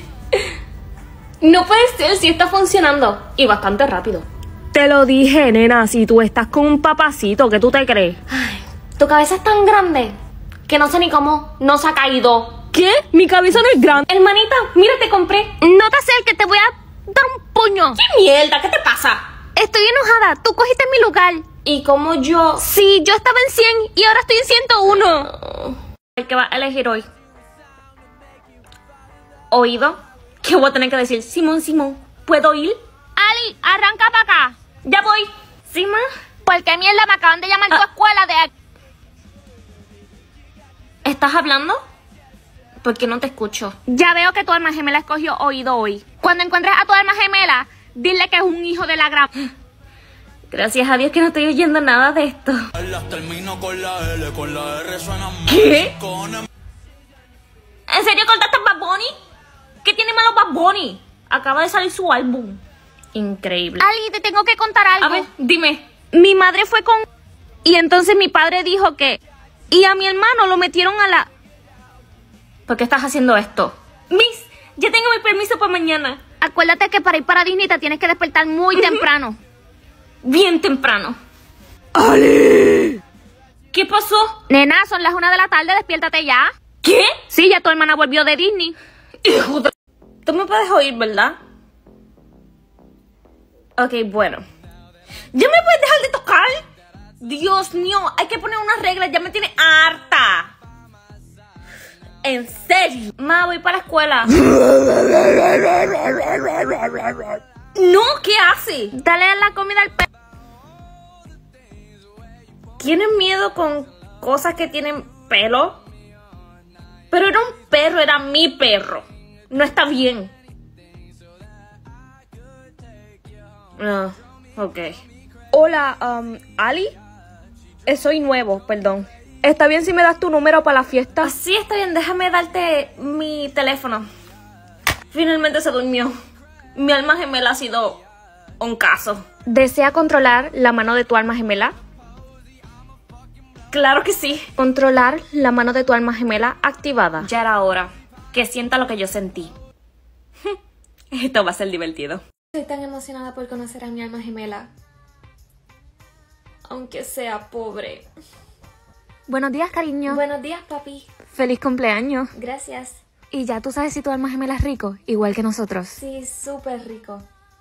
No puede ser si está funcionando. Y bastante rápido. Te lo dije, nena, si tú estás con un papacito, ¿qué tú te crees? Ay, tu cabeza es tan grande que no sé ni cómo no se ha caído. ¿Qué? Mi cabeza no es grande. Hermanita, mira, te compré. No te acerques, te voy a dar un puño. ¡Qué mierda! ¿Qué te pasa? Estoy enojada. Tú cogiste mi lugar. ¿Y como yo? Sí, yo estaba en cien y ahora estoy en ciento uno. ¿El que va a elegir hoy? ¿Oído? ¿Qué voy a tener que decir? Simón, Simón, ¿puedo ir? Ali, arranca para acá. Ya voy. ¿Sí, ma? ¿Por qué mierda me acaban de llamar a tu escuela de... ¿Estás hablando? ¿Por qué no te escucho? Ya veo que tu alma gemela escogió oído hoy. Cuando encuentres a tu alma gemela, dile que es un hijo de la gran... Gracias a Dios que no estoy oyendo nada de esto. ¿Qué? ¿En serio cortaste a Bad Bunny? ¿Qué tiene malo Bad Bunny? Acaba de salir su álbum. Increíble. Ali, te tengo que contar algo. A ver, dime. Mi madre fue con... Y entonces mi padre dijo que... Y a mi hermano lo metieron a la... ¿Por qué estás haciendo esto? Miss, ya tengo mi permiso para mañana. Acuérdate que para ir para Disney te tienes que despertar muy temprano. Bien temprano. ¡Ale! ¿Qué pasó? Nena, son las una de la tarde, despiértate ya. ¿Qué? Sí, ya tu hermana volvió de Disney. Hijo de... Tú me puedes oír, ¿verdad? Ok, bueno. ¿Ya me puedes dejar de tocar? Dios mío, hay que poner unas reglas, ya me tiene harta. En serio. Ma, voy para la escuela. No, ¿qué hace? Dale la comida al perro. ¿Tienes miedo con cosas que tienen pelo? Pero era un perro, era mi perro. No está bien. Ah, ok. Hola, um, Ali. Eh, soy nuevo, perdón. ¿Está bien si me das tu número para la fiesta? Sí, está bien, déjame darte mi teléfono. Finalmente se durmió. Mi alma gemela ha sido un caso. ¿Desea controlar la mano de tu alma gemela? Claro que sí. Controlar la mano de tu alma gemela activada. Ya era hora. Que sienta lo que yo sentí. Esto va a ser divertido. Estoy tan emocionada por conocer a mi alma gemela. Aunque sea pobre. Buenos días, cariño. Buenos días, papi. Feliz cumpleaños. Gracias. Y ya tú sabes si tu alma gemela es rico, igual que nosotros. Sí, súper rico.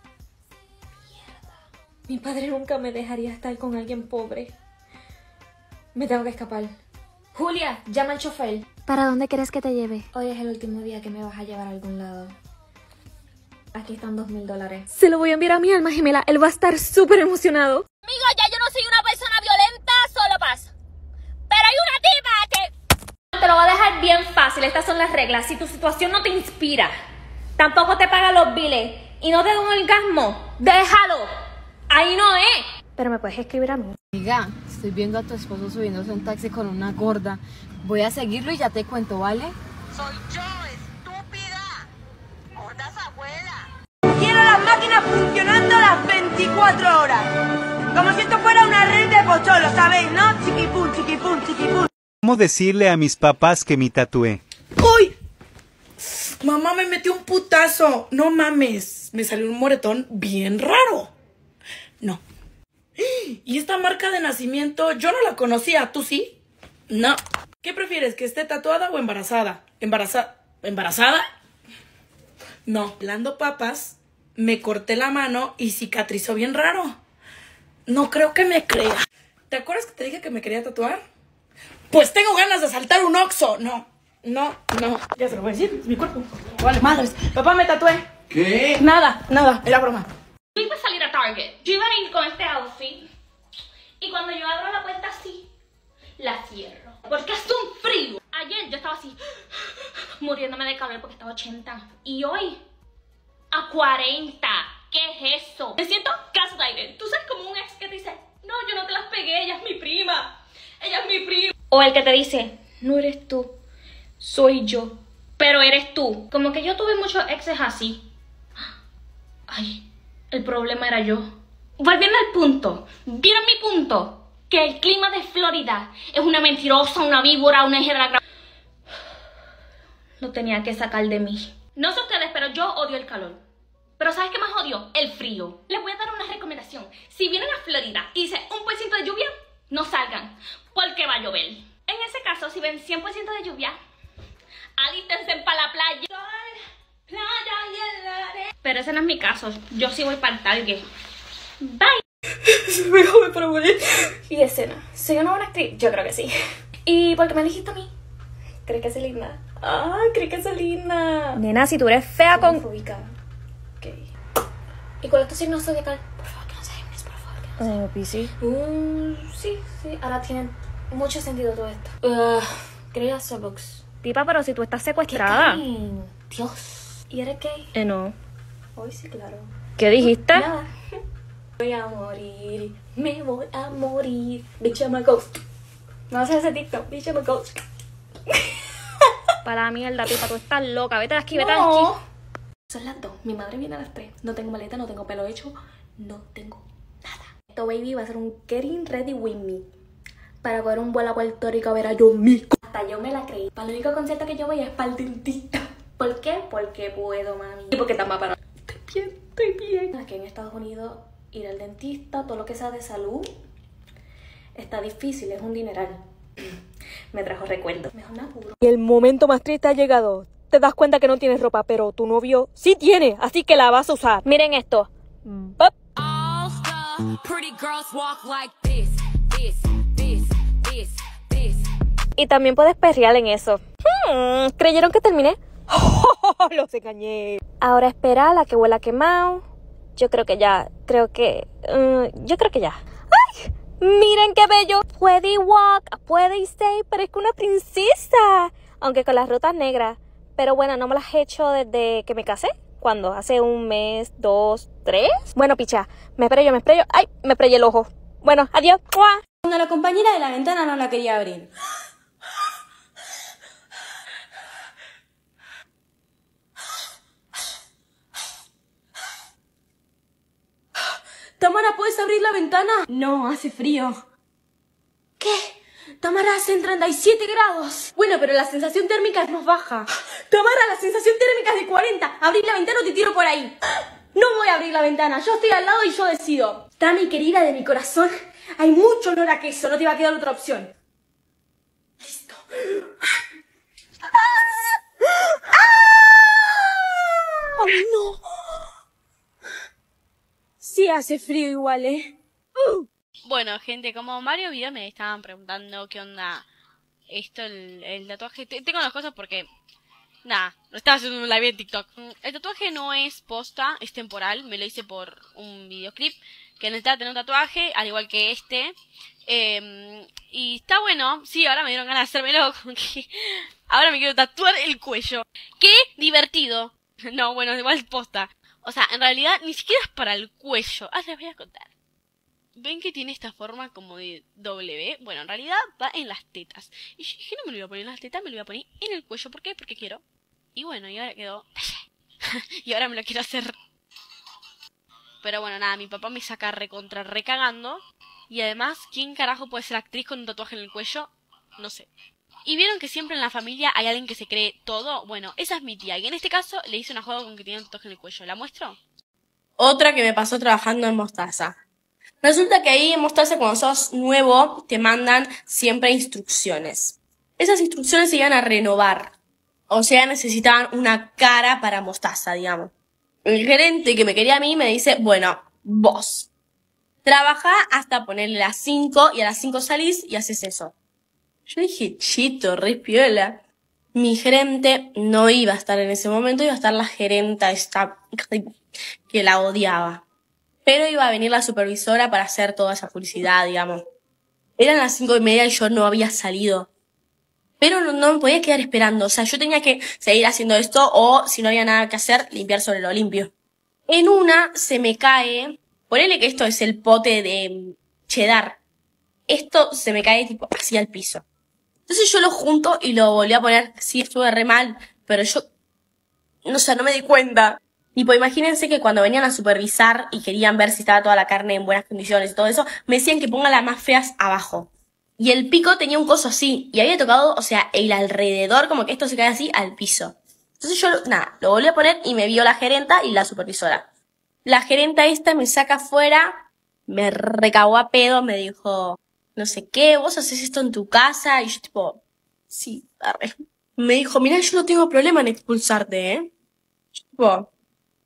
Mierda. Mi padre nunca me dejaría estar con alguien pobre. Me tengo que escapar. Julia, llama al chofer. ¿Para dónde quieres que te lleve? Hoy es el último día que me vas a llevar a algún lado. Aquí están dos mil dólares. Se lo voy a enviar a mi alma gemela. Él va a estar súper emocionado. Amigo, ya yo no soy una persona violenta, solo paz. Pero hay una tipa que... Te lo voy a dejar bien fácil. Estas son las reglas. Si tu situación no te inspira, tampoco te paga los biles y no te da un orgasmo, déjalo. Ahí no es. Pero me puedes escribir a mí. Amiga, estoy viendo a tu esposo subiéndose en un taxi con una gorda. Voy a seguirlo y ya te cuento, ¿vale? Soy yo, estúpida. Gordas abuela. Quiero las máquinas funcionando las veinticuatro horas. Como si esto fuera una red de pocholo, ¿sabéis, no? Chiquipum, chiquipum, chiquipum. ¿Cómo decirle a mis papás que me tatué? ¡Uy! Mamá me metió un putazo. No mames. Me salió un moretón bien raro. No. Y esta marca de nacimiento, yo no la conocía. ¿Tú sí? No. ¿Qué prefieres, que esté tatuada o embarazada? ¿Embarazada? ¿Embarazada? No. Pelando papas, me corté la mano y cicatrizó bien raro. No creo que me crea. ¿Te acuerdas que te dije que me quería tatuar? Pues tengo ganas de saltar un Oxxo. No, no, no. Ya se lo voy a decir, es mi cuerpo. Vale, madres. Papá, me tatué. ¿Qué? Nada, nada, era broma. Yo iba a salir a Target. Yo iba a ir con este outfit. Y cuando yo abro la puerta así, la cierro. Porque hace un frío. Ayer yo estaba así, muriéndome de calor porque estaba a ochenta. Y hoy, a cuarenta. ¿Qué es eso? Me siento gaslighted. Tú sabes como un ex que te dice, no, yo no te las pegué, ella es mi prima. Ella es mi prima. O el que te dice, no eres tú, soy yo, pero eres tú. Como que yo tuve muchos exes así. Ay, el problema era yo. Volviendo al punto, ¿vieron mi punto? Que el clima de Florida es una mentirosa, una víbora, una hija de la gran... Lo tenía que sacar de mí. No sé ustedes, pero yo odio el calor. Pero ¿sabes qué más odio? El frío. Les voy a dar una recomendación. Si vienen a Florida y dice un por ciento de lluvia, no salgan, porque va a llover. En ese caso, si ven cien por ciento de lluvia, alístense para la playa. Sol, playa y el arena. Pero Pero ese no es mi caso. Yo sí voy para el Target. Bye. Me joder para morir. Y escena. ¿Soy una buena actriz? Yo creo que sí. ¿Y por qué me dijiste a mí? ¿Crees que soy linda? Ah, ¿crees que soy linda? Nena, si tú eres fea con... Fóbica. Ok. ¿Y cuál es tu signo zodiacal? Por favor, que no sea Géminis, por favor. Uh, Piscis. Uh, sí, sí. Ahora tiene mucho sentido todo esto. Uh, Quería Starbucks. Tipa, pero si tú estás secuestrada. Dios. ¿Y eres gay? Eh, no. Hoy sí, claro. ¿Qué dijiste? Nada. Voy a morir, me voy a morir. Bitch, I'm a ghost. No haces ese TikTok. Bitch, I'm a ghost. Para la mierda, tipa, tú estás loca. Vete de aquí, vete de aquí. Son las dos. Mi madre viene a las tres. No tengo maleta, no tengo pelo hecho. No tengo nada. Esto, baby, va a ser un getting ready with me. Para coger un vuelo a Puerto Rico a ver a John Mico. Hasta yo me la creí. Para el único concierto que yo voy es para el dentista. ¿Por qué? Porque puedo, mami. Y porque está más para... Estoy bien, estoy bien. Aquí en Estados Unidos, ir al dentista, todo lo que sea de salud, está difícil, es un dineral. Me trajo recuerdos. Mejor me apuro. Y el momento más triste ha llegado. Te das cuenta que no tienes ropa, pero tu novio sí tiene, así que la vas a usar. Miren esto. Bop. Y también puedes perrear en eso. Hmm, ¿creyeron que terminé? Oh, los engañé. Ahora espera a la que huela quemado. Yo creo que ya, creo que, uh, yo creo que ya. ¡Ay! Miren qué bello. Puede walk, puede stay, parezco una princesa. Aunque con las rutas negras. Pero bueno, no me las he hecho desde que me casé. ¿Cuándo? ¿Hace un mes, dos, tres? Bueno, picha, me espreyo, me espreyo. ¡Ay! Me espreyé el ojo. Bueno, adiós. ¡Mua! Cuando la compañera de la ventana no la quería abrir. Tamara, ¿puedes abrir la ventana? No, hace frío. ¿Qué? Tamara, hacen treinta y siete grados. Bueno, pero la sensación térmica es más baja. Tamara, la sensación térmica es de cuarenta. Abrir la ventana o te tiro por ahí. No voy a abrir la ventana. Yo estoy al lado y yo decido. Tami, querida de mi corazón, hay mucho olor a queso. No te va a quedar otra opción. Listo. ¡Ay, no! Sí hace frío igual, ¿eh? Uh. Bueno, gente, como varios videos me estaban preguntando qué onda esto, el, el tatuaje. T tengo las cosas porque... Nada, lo estaba haciendo un live en TikTok. El tatuaje no es posta, es temporal. Me lo hice por un videoclip que necesitaba tener un tatuaje, al igual que este. Eh, y está bueno. Sí, ahora me dieron ganas de hacérmelo. Que ahora me quiero tatuar el cuello. ¡Qué divertido! No, bueno, igual es posta. O sea, en realidad ni siquiera es para el cuello. Ah, les voy a contar. ¿Ven que tiene esta forma como de W? Bueno, en realidad va en las tetas. Y yo dije, no me lo voy a poner en las tetas, me lo voy a poner en el cuello. ¿Por qué? Porque quiero. Y bueno, y ahora quedó... y ahora me lo quiero hacer. Pero bueno, nada, mi papá me saca recontra recagando. Y además, ¿quién carajo puede ser actriz con un tatuaje en el cuello? No sé. ¿Y vieron que siempre en la familia hay alguien que se cree todo? Bueno, esa es mi tía. Y en este caso le hice una joda con que tenía un tatuaje en el cuello. ¿La muestro? Otra que me pasó trabajando en Mostaza. Resulta que ahí en Mostaza, cuando sos nuevo, te mandan siempre instrucciones. Esas instrucciones se iban a renovar. O sea, necesitaban una cara para Mostaza, digamos. El gerente que me quería a mí me dice, bueno, vos, trabajá hasta ponerle las cinco y a las cinco salís y haces eso. Yo dije, chito, re piola. Mi gerente no iba a estar en ese momento, iba a estar la gerenta esta que la odiaba. Pero iba a venir la supervisora para hacer toda esa publicidad, digamos. Eran las cinco y media y yo no había salido. Pero no, no me podía quedar esperando. O sea, yo tenía que seguir haciendo esto o, si no había nada que hacer, limpiar sobre lo limpio. En una se me cae... Ponele que esto es el pote de cheddar. Esto se me cae tipo así al piso. Entonces yo lo junto y lo volví a poner. Sí, estuve re mal, pero yo... No sé, no me di cuenta. Tipo, imagínense que cuando venían a supervisar y querían ver si estaba toda la carne en buenas condiciones y todo eso, me decían que ponga las más feas abajo. Y el pico tenía un coso así. Y había tocado, o sea, el alrededor, como que esto se cae así al piso. Entonces yo, nada, lo volví a poner y me vio la gerenta y la supervisora. La gerenta esta me saca afuera, me recagó a pedo, me dijo, no sé qué, vos haces esto en tu casa. Y yo tipo, sí, arre. Me dijo, mirá, yo no tengo problema en expulsarte, ¿eh? Yo, tipo,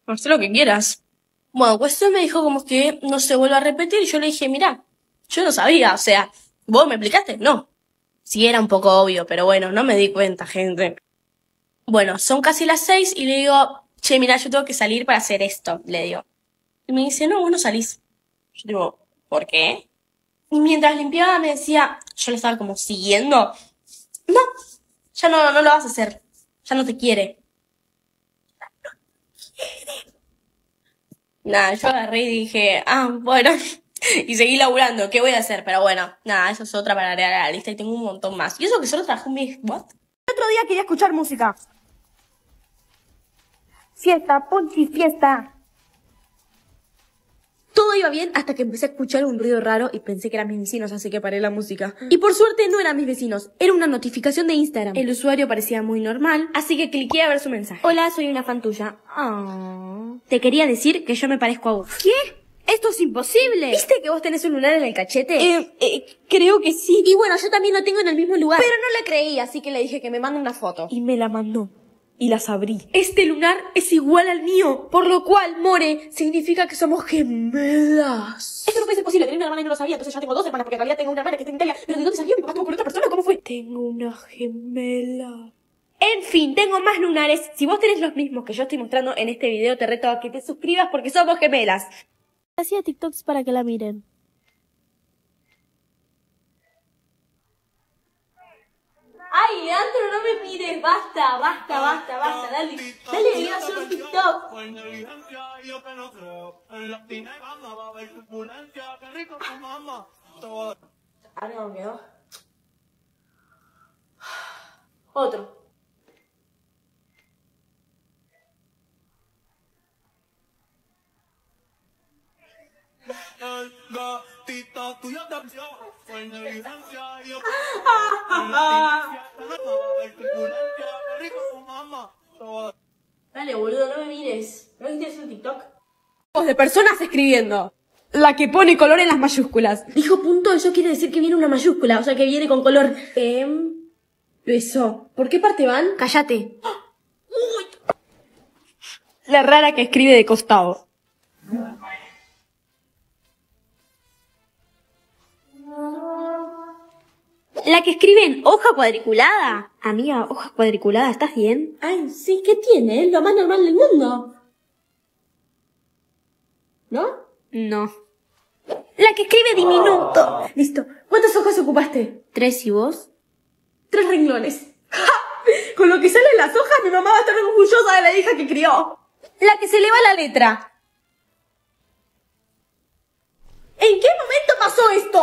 haz lo que quieras. Bueno, cuestión me dijo como que no se vuelva a repetir y yo le dije, mira, yo no sabía, o sea, ¿vos me explicaste? No. Sí, era un poco obvio, pero bueno, no me di cuenta, gente. Bueno, son casi las seis y le digo, che, mira, yo tengo que salir para hacer esto, le digo. Y me dice, no, vos no salís. Yo digo, ¿por qué? Y mientras limpiaba me decía, yo le estaba como siguiendo, no, ya no, no lo vas a hacer, ya no te quiere. No quiere. Nada, yo agarré y dije, ah, bueno, y seguí laburando, ¿qué voy a hacer? Pero bueno, nada, eso es otra para agregar a la lista y tengo un montón más. Y eso que solo traje un mes, ¿what? El otro día quería escuchar música. Fiesta, Ponchi, fiesta. Todo iba bien hasta que empecé a escuchar un ruido raro y pensé que eran mis vecinos, así que paré la música. Y por suerte no eran mis vecinos, era una notificación de Instagram. El usuario parecía muy normal, así que cliqué a ver su mensaje. Hola, soy una fan tuya. Oh. Te quería decir que yo me parezco a vos. ¿Qué? ¡Esto es imposible! ¿Viste que vos tenés un lunar en el cachete? Eh, eh, creo que sí. Y bueno, yo también lo tengo en el mismo lugar. Pero no le creí, así que le dije que me mande una foto. Y me la mandó. Y las abrí. Este lunar es igual al mío, por lo cual, More, significa que somos gemelas. Esto no puede ser posible, tenía una hermana y no lo sabía, entonces ya tengo dos hermanas, porque en realidad tengo una hermana que está en Italia. ¿Pero de dónde salió? ¿Mi papá estuvo con otra persona? ¿Cómo fue? Tengo una gemela. En fin, tengo más lunares. Si vos tenés los mismos que yo estoy mostrando en este video, te reto a que te suscribas porque somos gemelas. Hacía TikToks para que la miren. Ay, Leandro, no me mires, basta, basta, basta, basta, dale, dale, voy a hacer un TikTok. Ah, no, quedó. Otro. El gatito tuyo te vio, fue negligencia y yo Dale, boludo, no me mires. ¿No viste eso en TikTok? De personas escribiendo. La que pone color en las mayúsculas. Dijo punto, eso quiere decir que viene una mayúscula, o sea que viene con color. Em... Eso. ¿Por qué parte van? Cállate. La rara que escribe de costado. La que escribe en hoja cuadriculada. Amiga, hoja cuadriculada, ¿estás bien? Ay, sí, ¿qué tiene? Es lo más normal del mundo. ¿No? No. La que escribe diminuto. Listo. ¿Cuántas hojas ocupaste? Tres, ¿y vos? Tres renglones. Con lo que salen las hojas, mi mamá va a estar orgullosa de la hija que crió. La que se le va la letra. ¿En qué momento pasó esto?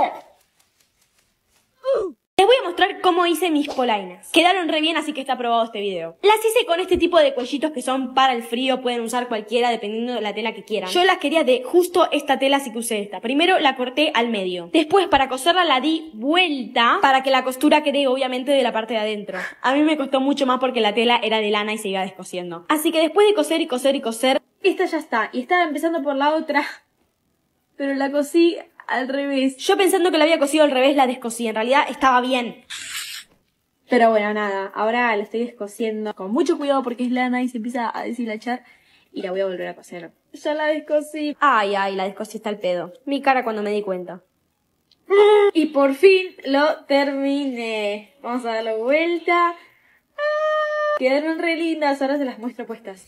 Uh. Les voy a mostrar cómo hice mis polainas. Quedaron re bien, así que está aprobado este video. Las hice con este tipo de cuellitos que son para el frío. Pueden usar cualquiera dependiendo de la tela que quieran. Yo las quería de justo esta tela, así que usé esta. Primero la corté al medio. Después, para coserla, la di vuelta para que la costura quede obviamente de la parte de adentro. A mí me costó mucho más porque la tela era de lana y se iba descosiendo. Así que después de coser y coser y coser, esta ya está. Y estaba empezando por la otra, pero la cosí al revés. Yo pensando que la había cosido al revés, la descosí. En realidad estaba bien. Pero bueno, nada. Ahora la estoy descosiendo con mucho cuidado porque es lana y se empieza a deshilachar. Y la voy a volver a coser. Ya la descosí. Ay, ay, la descosí hasta el pedo. Mi cara cuando me di cuenta. Y por fin lo terminé. Vamos a darle vuelta. Quedaron re lindas. Ahora se las muestro puestas.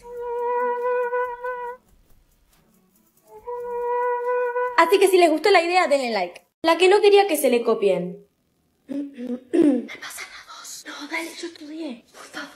Así que si les gustó la idea, denle like. La que no quería que se le copien. Me pasan a dos. No, dale, yo estudié. Por favor.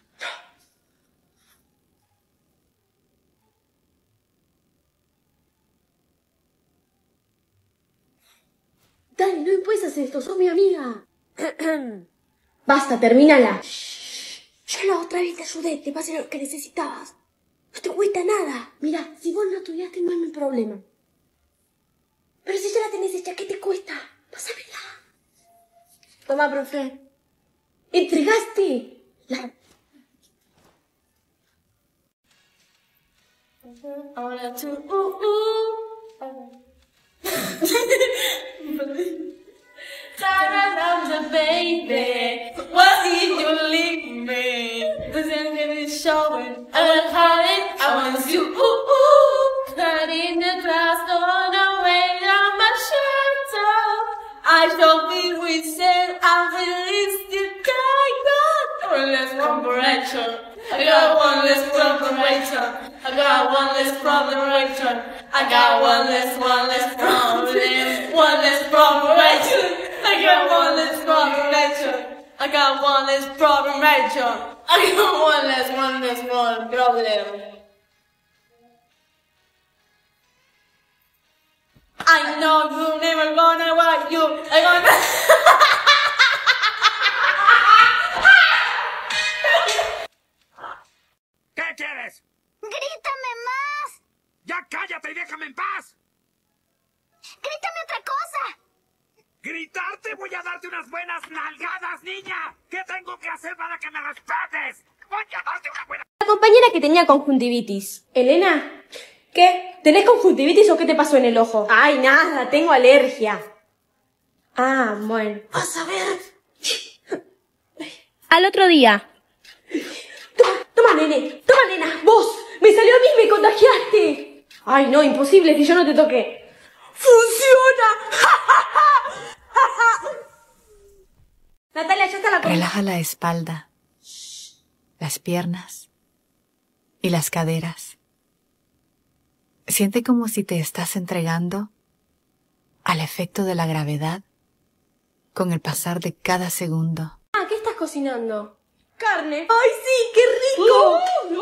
Dale, no me puedes hacer esto, sos mi amiga. Basta, termínala. Shh. Yo la otra vez te ayudé, te pasé lo que necesitabas. No te cuesta nada. Mira, si vos no estudiaste, no es mi problema. Pero si ya la tenés hecha, ¿qué te cuesta? Pásamela. Toma, profe. ¿Entregaste? La... Ahora tú, uh, uh. Baby, why did you leave me? The sun is showing. I was hiding, I was you, ooh, ooh. Not in the class, on the way down my shirt off. I don't think we said I'm realistic, I got one less temperature. I got one less temperature. I got one less temperature. I got one less, one less problem. One less temperature. I got one less temperature. I got one less temperature. I got one less, one less, one problem. I know you never gonna want you. I gonna. ¿Qué quieres? ¡Grítame más! ¡Ya cállate y déjame en paz! ¡Grítame otra cosa! ¡Gritarte! Voy a darte unas buenas nalgadas, niña. ¿Qué tengo que hacer para que me respetes? Voy a darte una buena... La compañera que tenía conjuntivitis. Elena, ¿qué? ¿Tenés conjuntivitis o qué te pasó en el ojo? Ay, nada, tengo alergia. Ah, bueno. Vas a ver. Al otro día. Toma, toma, nene, toma, nena, vos. Me salió a mí, me contagiaste. Ay, no, imposible, si yo no te toqué. ¡Funciona! Natalia, ya está la comida. Relaja la espalda, las piernas y las caderas. Siente como si te estás entregando al efecto de la gravedad con el pasar de cada segundo. Ah, ¿qué estás cocinando? Carne. ¡Ay, sí! ¡Qué rico!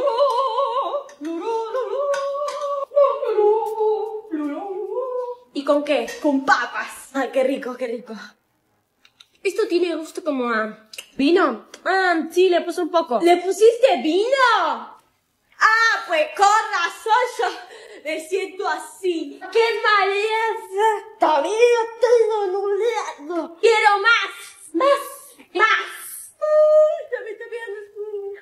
¿Y con qué? Con papas. Ay, qué rico, qué rico. Esto tiene gusto como a... ¿Vino? Ah, sí, le puse un poco. ¿Le pusiste vino? Ah, pues con razón yo me siento así. ¡Qué maleza! Todavía estoy dolorando. ¡Quiero más! ¡Más! ¡Más! ¡Uy, ya me está pegando el sueño!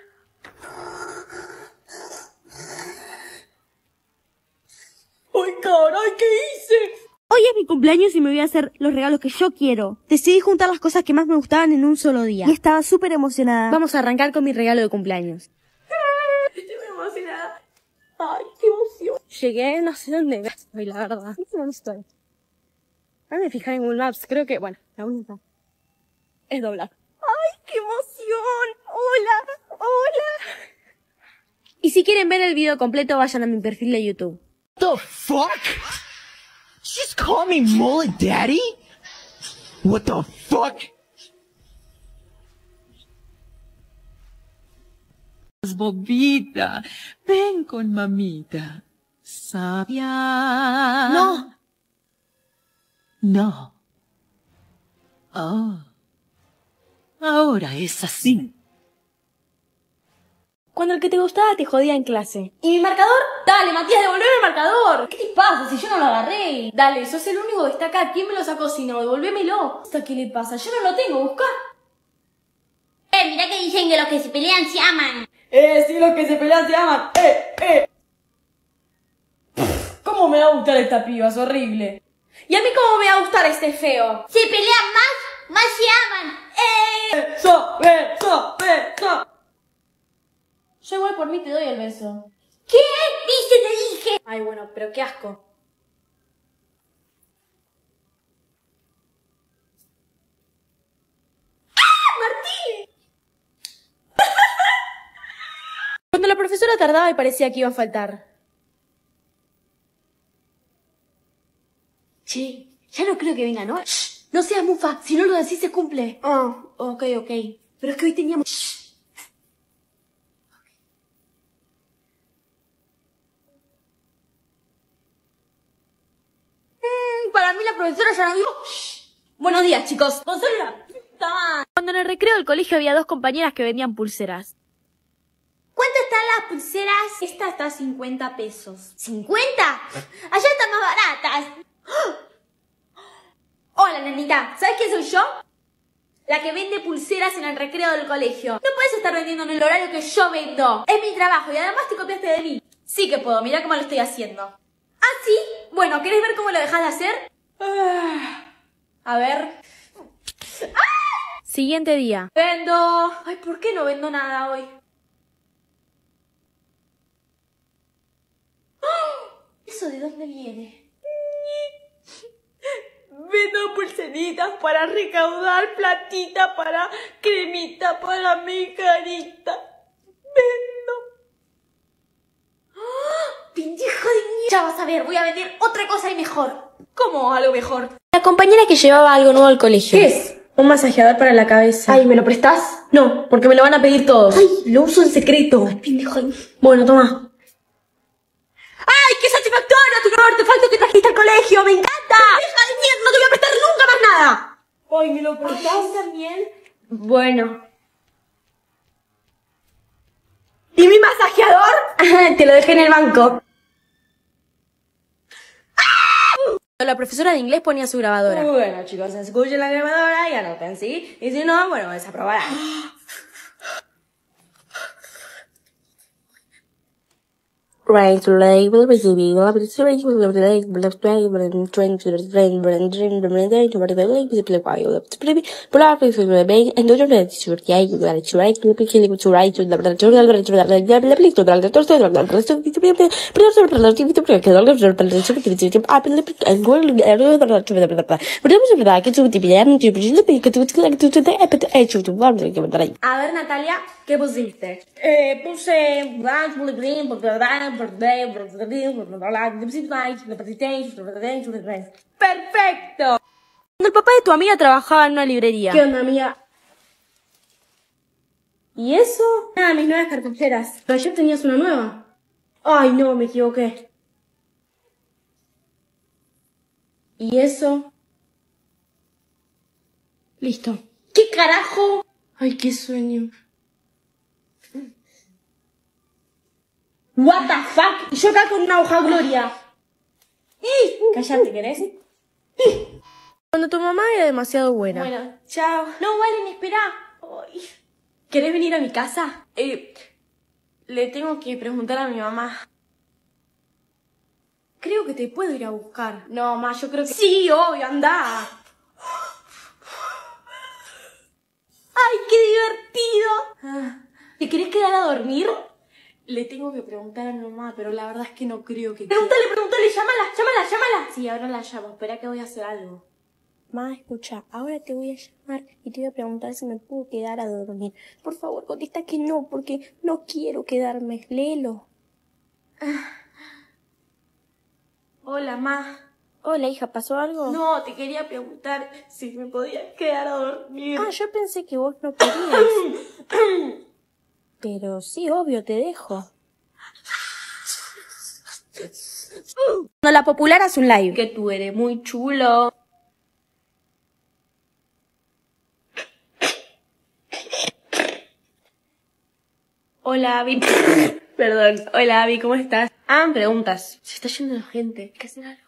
¡Ay, caray! ¿Qué hice? Hoy es mi cumpleaños y me voy a hacer los regalos que yo quiero. Decidí juntar las cosas que más me gustaban en un solo día. Y estaba súper emocionada. Vamos a arrancar con mi regalo de cumpleaños. Estoy muy emocionada. Ay, qué emoción. Llegué, no sé dónde estoy, la verdad. No sé dónde estoy. Voy a fijar en Google Maps. Creo que, bueno, la única es doblar. ¡Ay, qué emoción! ¡Hola! ¡Hola! Y si quieren ver el video completo, vayan a mi perfil de YouTube. The fuck? Just call me Mullet Daddy? What the fuck? Bobita, ven con mamita. Sabia. No. No. Oh. Ahora es así. Cuando el que te gustaba te jodía en clase. ¿Y mi marcador? Dale, Matías, devolveme el marcador. ¿Qué te pasa si yo no lo agarré? Dale, sos el único que está acá. ¿Quién me lo sacó si no? Devolvémelo. ¿Hasta qué le pasa? Yo no lo tengo, buscá. Eh, mirá que dicen que los que se pelean se aman. Eh, sí, los que se pelean se aman. Eh, eh. ¿Cómo me va a gustar esta piba? Es horrible. ¿Y a mí cómo me va a gustar este feo? Se pelean más, más se aman. Eh. Beso, beso, beso. Yo igual por mí te doy el beso. ¿Qué? ¿Viste? Te dije. Ay, bueno, pero qué asco. ¡Ah, Martín! Cuando la profesora tardaba y parecía que iba a faltar. Che, ya no creo que venga, ¿no? Shh, no seas mufa, si no lo decís se cumple. Ah, oh, ok, ok. Pero es que hoy teníamos... Shh. Para mí la profesora ya no dijo... Shh. Buenos días, chicos. Gonzalo, cuando en el recreo del colegio había dos compañeras que vendían pulseras. ¿Cuánto están las pulseras? Esta está a cincuenta pesos. ¿cincuenta? Allá están más baratas. Hola, nenita. ¿Sabes quién soy yo? La que vende pulseras en el recreo del colegio. No puedes estar vendiendo en el horario que yo vendo. Es mi trabajo y además te copiaste de mí. Sí que puedo. Mirá cómo lo estoy haciendo. ¿Ah, sí? Bueno, ¿querés ver cómo lo dejás de hacer? Ah, a ver. ¡Ah! Siguiente día. Vendo. Ay, ¿por qué no vendo nada hoy? eso de dónde viene? Vendo pulseritas para recaudar platita para cremita para mi carita. Vendo. ¡Oh! ¡Pendeja de mierda! Ya vas a ver, voy a vender otra cosa y mejor. ¿Cómo algo mejor? La compañera que llevaba algo nuevo al colegio. ¿Qué es? Un masajeador para la cabeza. Ay, ¿me lo prestás? No, porque me lo van a pedir todos. Ay, lo uso en secreto. Ay, pendejo. Bueno, toma. ¡Ay, qué satisfactorio tu nuevo artefacto que trajiste al colegio! ¡Me encanta! ¡Deja de mierda! ¡No te voy a prestar nunca más nada! Ay, ¿me lo prestás también? Bueno. ¿Y mi masajeador? Te lo dejé en el banco. La profesora de inglés ponía su grabadora. Bueno, chicos, escuchen la grabadora y anoten, ¿sí? Y si no, bueno, desaprobarán. Right to label receiving of the series with the label of the train to the train and dream the day to the lake is play while the baby block is the bank and the red shirt yeah you got to write to kill to write to the journal to the to the to the to the rest of the but also relative to the the up in the and go to the but it was that to the piano to the to to the epic edge to one. A ver, Natalia, ¿qué pusiste? Eh, puse ¡perfecto! El papá de tu amiga trabajaba en una librería. ¿Qué onda, amiga? ¿Y eso? Nada, mis nuevas cartucheras. Pero ayer tenías una nueva. Ay, no, me equivoqué. ¿Y eso? Listo. ¿Qué carajo? Ay, qué sueño. What the fuck? Y yo acá con una hoja gloria. Cállate, ¿querés? Cuando tu mamá era demasiado buena. Bueno, chao. No, Valen, espera. Ay. ¿Querés venir a mi casa? Eh, le tengo que preguntar a mi mamá. Creo que te puedo ir a buscar. No, ma, yo creo que... Sí, obvio, anda. ¡Ay, qué divertido! ¿Te querés quedar a dormir? Le tengo que preguntar a mi mamá, pero la verdad es que no creo que... Pregúntale, pregúntale, llámala, llámala, llámala. Sí, ahora la llamo, espera que voy a hacer algo. Ma, escucha, ahora te voy a llamar y te voy a preguntar si me puedo quedar a dormir. Por favor, contesta que no, porque no quiero quedarme. Léelo. Ah. Hola, ma. Hola, hija, ¿pasó algo? No, te quería preguntar si me podía quedar a dormir. Ah, yo pensé que vos no querías. Pero sí, obvio, te dejo. No, la popular hace un live. Que tú eres muy chulo. Hola, Abby. Perdón. Hola, Abby, ¿cómo estás? Ah, preguntas. Se está yendo la gente. Hay que hacer algo.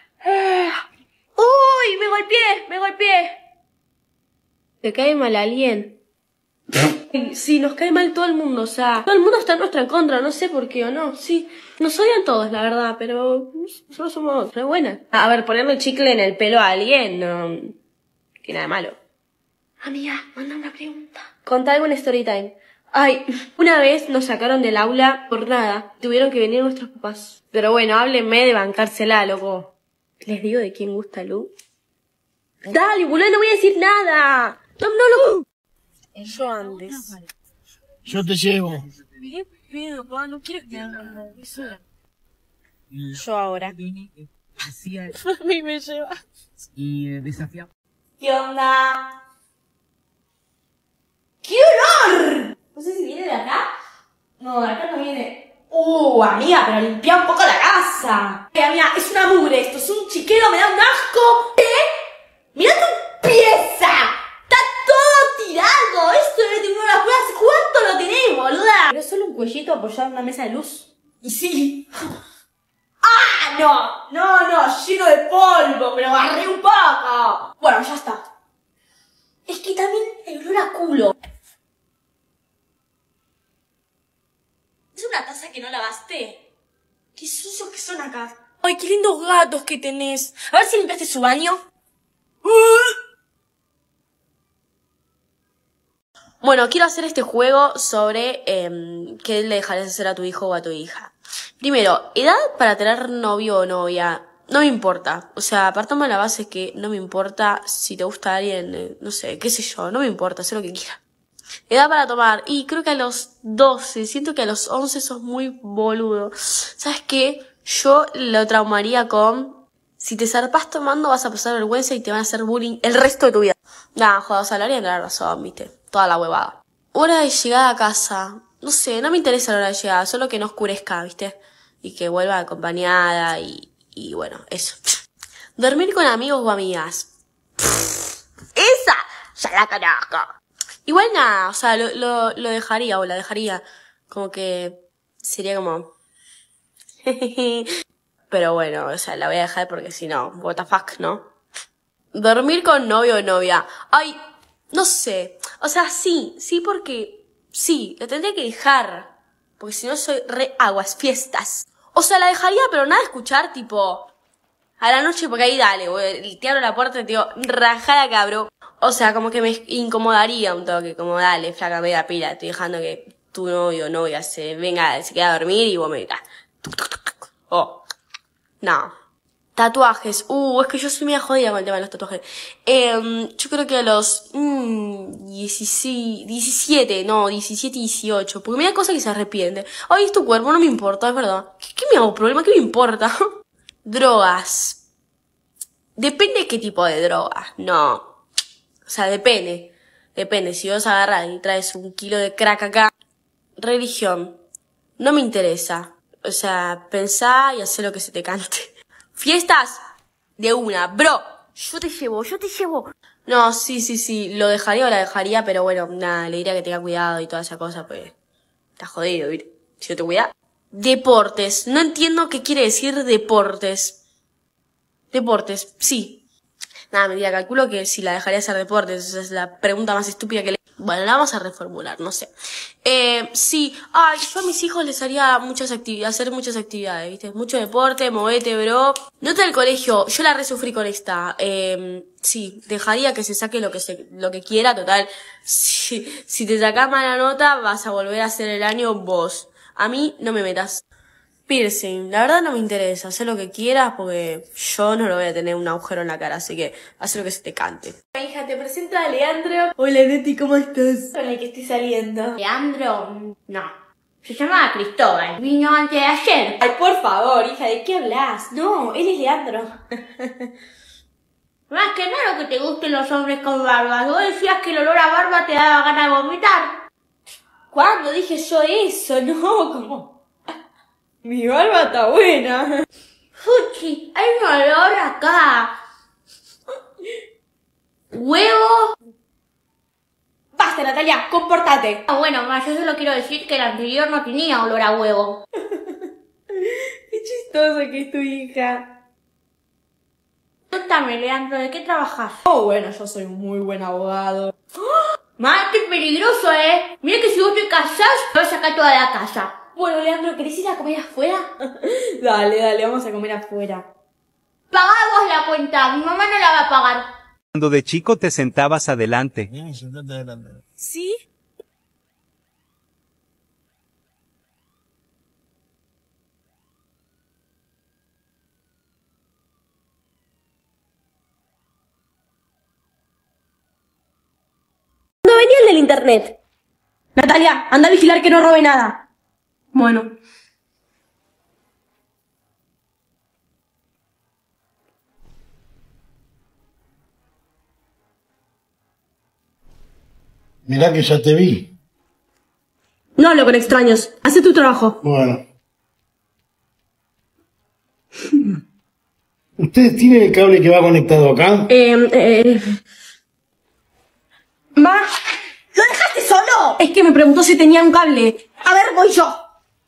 ¡Uy! ¡Me golpeé! ¡Me golpeé! ¿Te cae mal alguien? Sí, nos cae mal todo el mundo, o sea, todo el mundo está en nuestra contra, no sé por qué o no, sí, nos odian todos, la verdad, pero nosotros somos re buenas. A ver, ponerle chicle en el pelo a alguien, no, que nada malo. Amiga, manda una pregunta. Contá algo en story time. Ay, una vez nos sacaron del aula por nada, tuvieron que venir nuestros papás. Pero bueno, háblenme de bancársela, loco. ¿Les digo de quién gusta Lu? Dale, boludo, no voy a decir nada. No, no, loco. Yo antes. Yo te llevo. ¿Qué pedo, papá? No quiero que hagan eso. Yo ahora. A mí me lleva. Y desafía. ¿Qué onda? ¡Qué olor! No sé si viene de acá. No, de acá no viene. Uh, amiga, pero limpia un poco la casa. Eh, amiga, es una mugre esto, es un chiquero, me da un asco. ¿Eh? ¡Mira tu pieza! ¡Tirado! ¡Esto debe tener unas ruedas! ¿Cuánto lo tenés, boluda? Pero es solo un cuellito apoyado en una mesa de luz. Y sí. ¡Ah, no! No, no, lleno de polvo, pero agarré un poco. Bueno, ya está. Es que también el olor a culo. ¿Es una taza que no lavaste? Qué sucios que son acá. Ay, qué lindos gatos que tenés. A ver si limpiaste su baño. Uh. Bueno, quiero hacer este juego sobre eh, qué le dejarías hacer a tu hijo o a tu hija. Primero, edad para tener novio o novia. No me importa. O sea, partamos de la base que no me importa si te gusta alguien, eh, no sé, qué sé yo, no me importa, sé lo que quiera. Edad para tomar. Y creo que a los doce, siento que a los once sos muy boludo. ¿Sabes qué? Yo lo traumaría con... Si te zarpás tomando vas a pasar vergüenza y te van a hacer bullying el resto de tu vida. Nah, joder, o sea, la haría tener razón, viste. Toda la huevada. Hora de llegada a casa. No sé, no me interesa la hora de llegada, solo que no oscurezca, viste. Y que vuelva acompañada y, y bueno, eso. Dormir con amigos o amigas. Esa ya la conozco. Igual nada, o sea, lo, lo, lo dejaría o la dejaría. Como que sería como... Pero bueno, o sea, la voy a dejar porque si no, what the fuck, ¿no? Dormir con novio o novia. Ay, no sé. O sea, sí, sí porque... Sí, la tendría que dejar. Porque si no soy re aguas, fiestas. O sea, la dejaría, pero nada de escuchar, tipo... A la noche, porque ahí dale, güey, te abro la puerta y te digo, rajada cabrón. O sea, como que me incomodaría un toque, como dale, flaca, me da pila, estoy dejando que tu novio o novia se venga, se quede a dormir y vos me digas. Oh. No. Tatuajes. Uh, es que yo soy media jodida con el tema de los tatuajes. Eh, yo creo que a los mmm, dieciséis, diecisiete, no, diecisiete y dieciocho. Porque me da cosa que se arrepiente. Ay, es tu cuerpo, no me importa, es verdad. ¿Qué, qué me hago problema? ¿Qué me importa? Drogas. Depende de qué tipo de drogas. No. O sea, depende. Depende. Si vos agarras y traes un kilo de crack acá. Religión. No me interesa. O sea, pensá y hacé lo que se te cante. Fiestas. De una. Bro. Yo te llevo, yo te llevo. No, sí, sí, sí. Lo dejaría o la dejaría, pero bueno, nada, le diría que tenga cuidado y toda esa cosa, pues. Está jodido, ¿viste? Si no te cuidas. Deportes. No entiendo qué quiere decir deportes. Deportes, sí. Nada, mentira, calculo que si la dejaría hacer deportes. Esa es la pregunta más estúpida que le... Bueno, la vamos a reformular, no sé. Eh, sí. Ay, yo a mis hijos les haría muchas actividades, hacer muchas actividades, ¿viste? Mucho deporte, movete, bro. Nota del colegio, yo la resufrí con esta. Eh, sí, dejaría que se saque lo que se, lo que quiera, total. Si, si te sacás mala nota, vas a volver a hacer el año vos. A mí no me metas. Piercing, la verdad no me interesa, haz lo que quieras porque yo no lo voy a tener un agujero en la cara, así que haz lo que se te cante. Hija, te presento a Leandro. Hola Neti, ¿cómo estás? Con el que estoy saliendo. Leandro, no. Se llamaba Cristóbal. Vino antes de ayer. Ay, por favor, hija, ¿de qué hablas? No, él es Leandro. Más que nada que te gusten los hombres con barba. Vos decías que el olor a barba te daba ganas de vomitar. ¿Cuándo dije yo eso? No, como... Mi barba está buena. Fuchi, hay un olor acá. ¿Huevo? Basta, Natalia, compórtate. Ah, bueno, ma, yo solo quiero decir que el anterior no tenía olor a huevo. Qué chistosa que es tu hija. Cuéntame, Leandro, ¿de qué trabajas? Oh, bueno, yo soy un muy buen abogado. ¡Oh! Ma, qué peligroso, ¿eh? Mira que si vos te casás, te vas a sacar toda la casa. Bueno, Leandro, ¿querés ir a comer afuera? Dale, dale, vamos a comer afuera. Pagá vos la cuenta, mi mamá no la va a pagar. Cuando de chico te sentabas adelante. ¿Sí? Cuando venía el del internet. Natalia, anda a vigilar que no robe nada. Bueno. Mirá que ya te vi. No hablo con extraños. Haz tu trabajo. Bueno. ¿Ustedes tienen el cable que va conectado acá? Eh, eh... Ma, ¿lo dejaste solo? Es que me preguntó si tenía un cable. A ver, voy yo.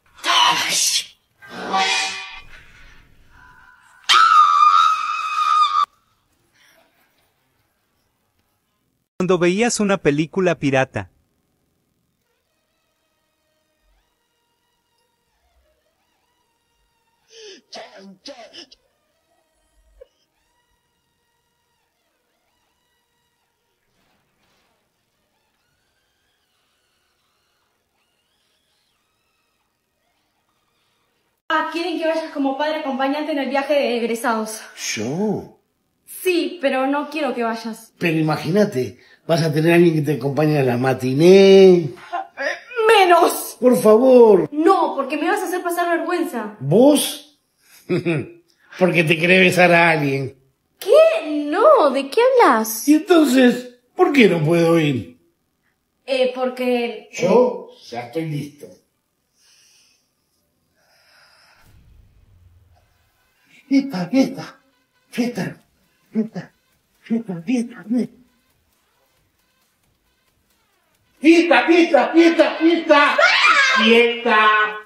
Cuando veías una película pirata. Ah, quieren que vayas como padre acompañante en el viaje de egresados. ¿Yo? Sí, pero no quiero que vayas. Pero imagínate, vas a tener a alguien que te acompañe a la matiné. ¡Menos! Por favor. No, porque me vas a hacer pasar vergüenza. ¿Vos? Porque te querés besar a alguien. ¿Qué? No, ¿de qué hablas? Y entonces, ¿por qué no puedo ir? Eh, porque... Yo ya estoy listo. Fiesta, fiesta, fiesta, fiesta, fiesta, fiesta, fiesta. Fiesta, fiesta, fiesta, fiesta. Fiesta.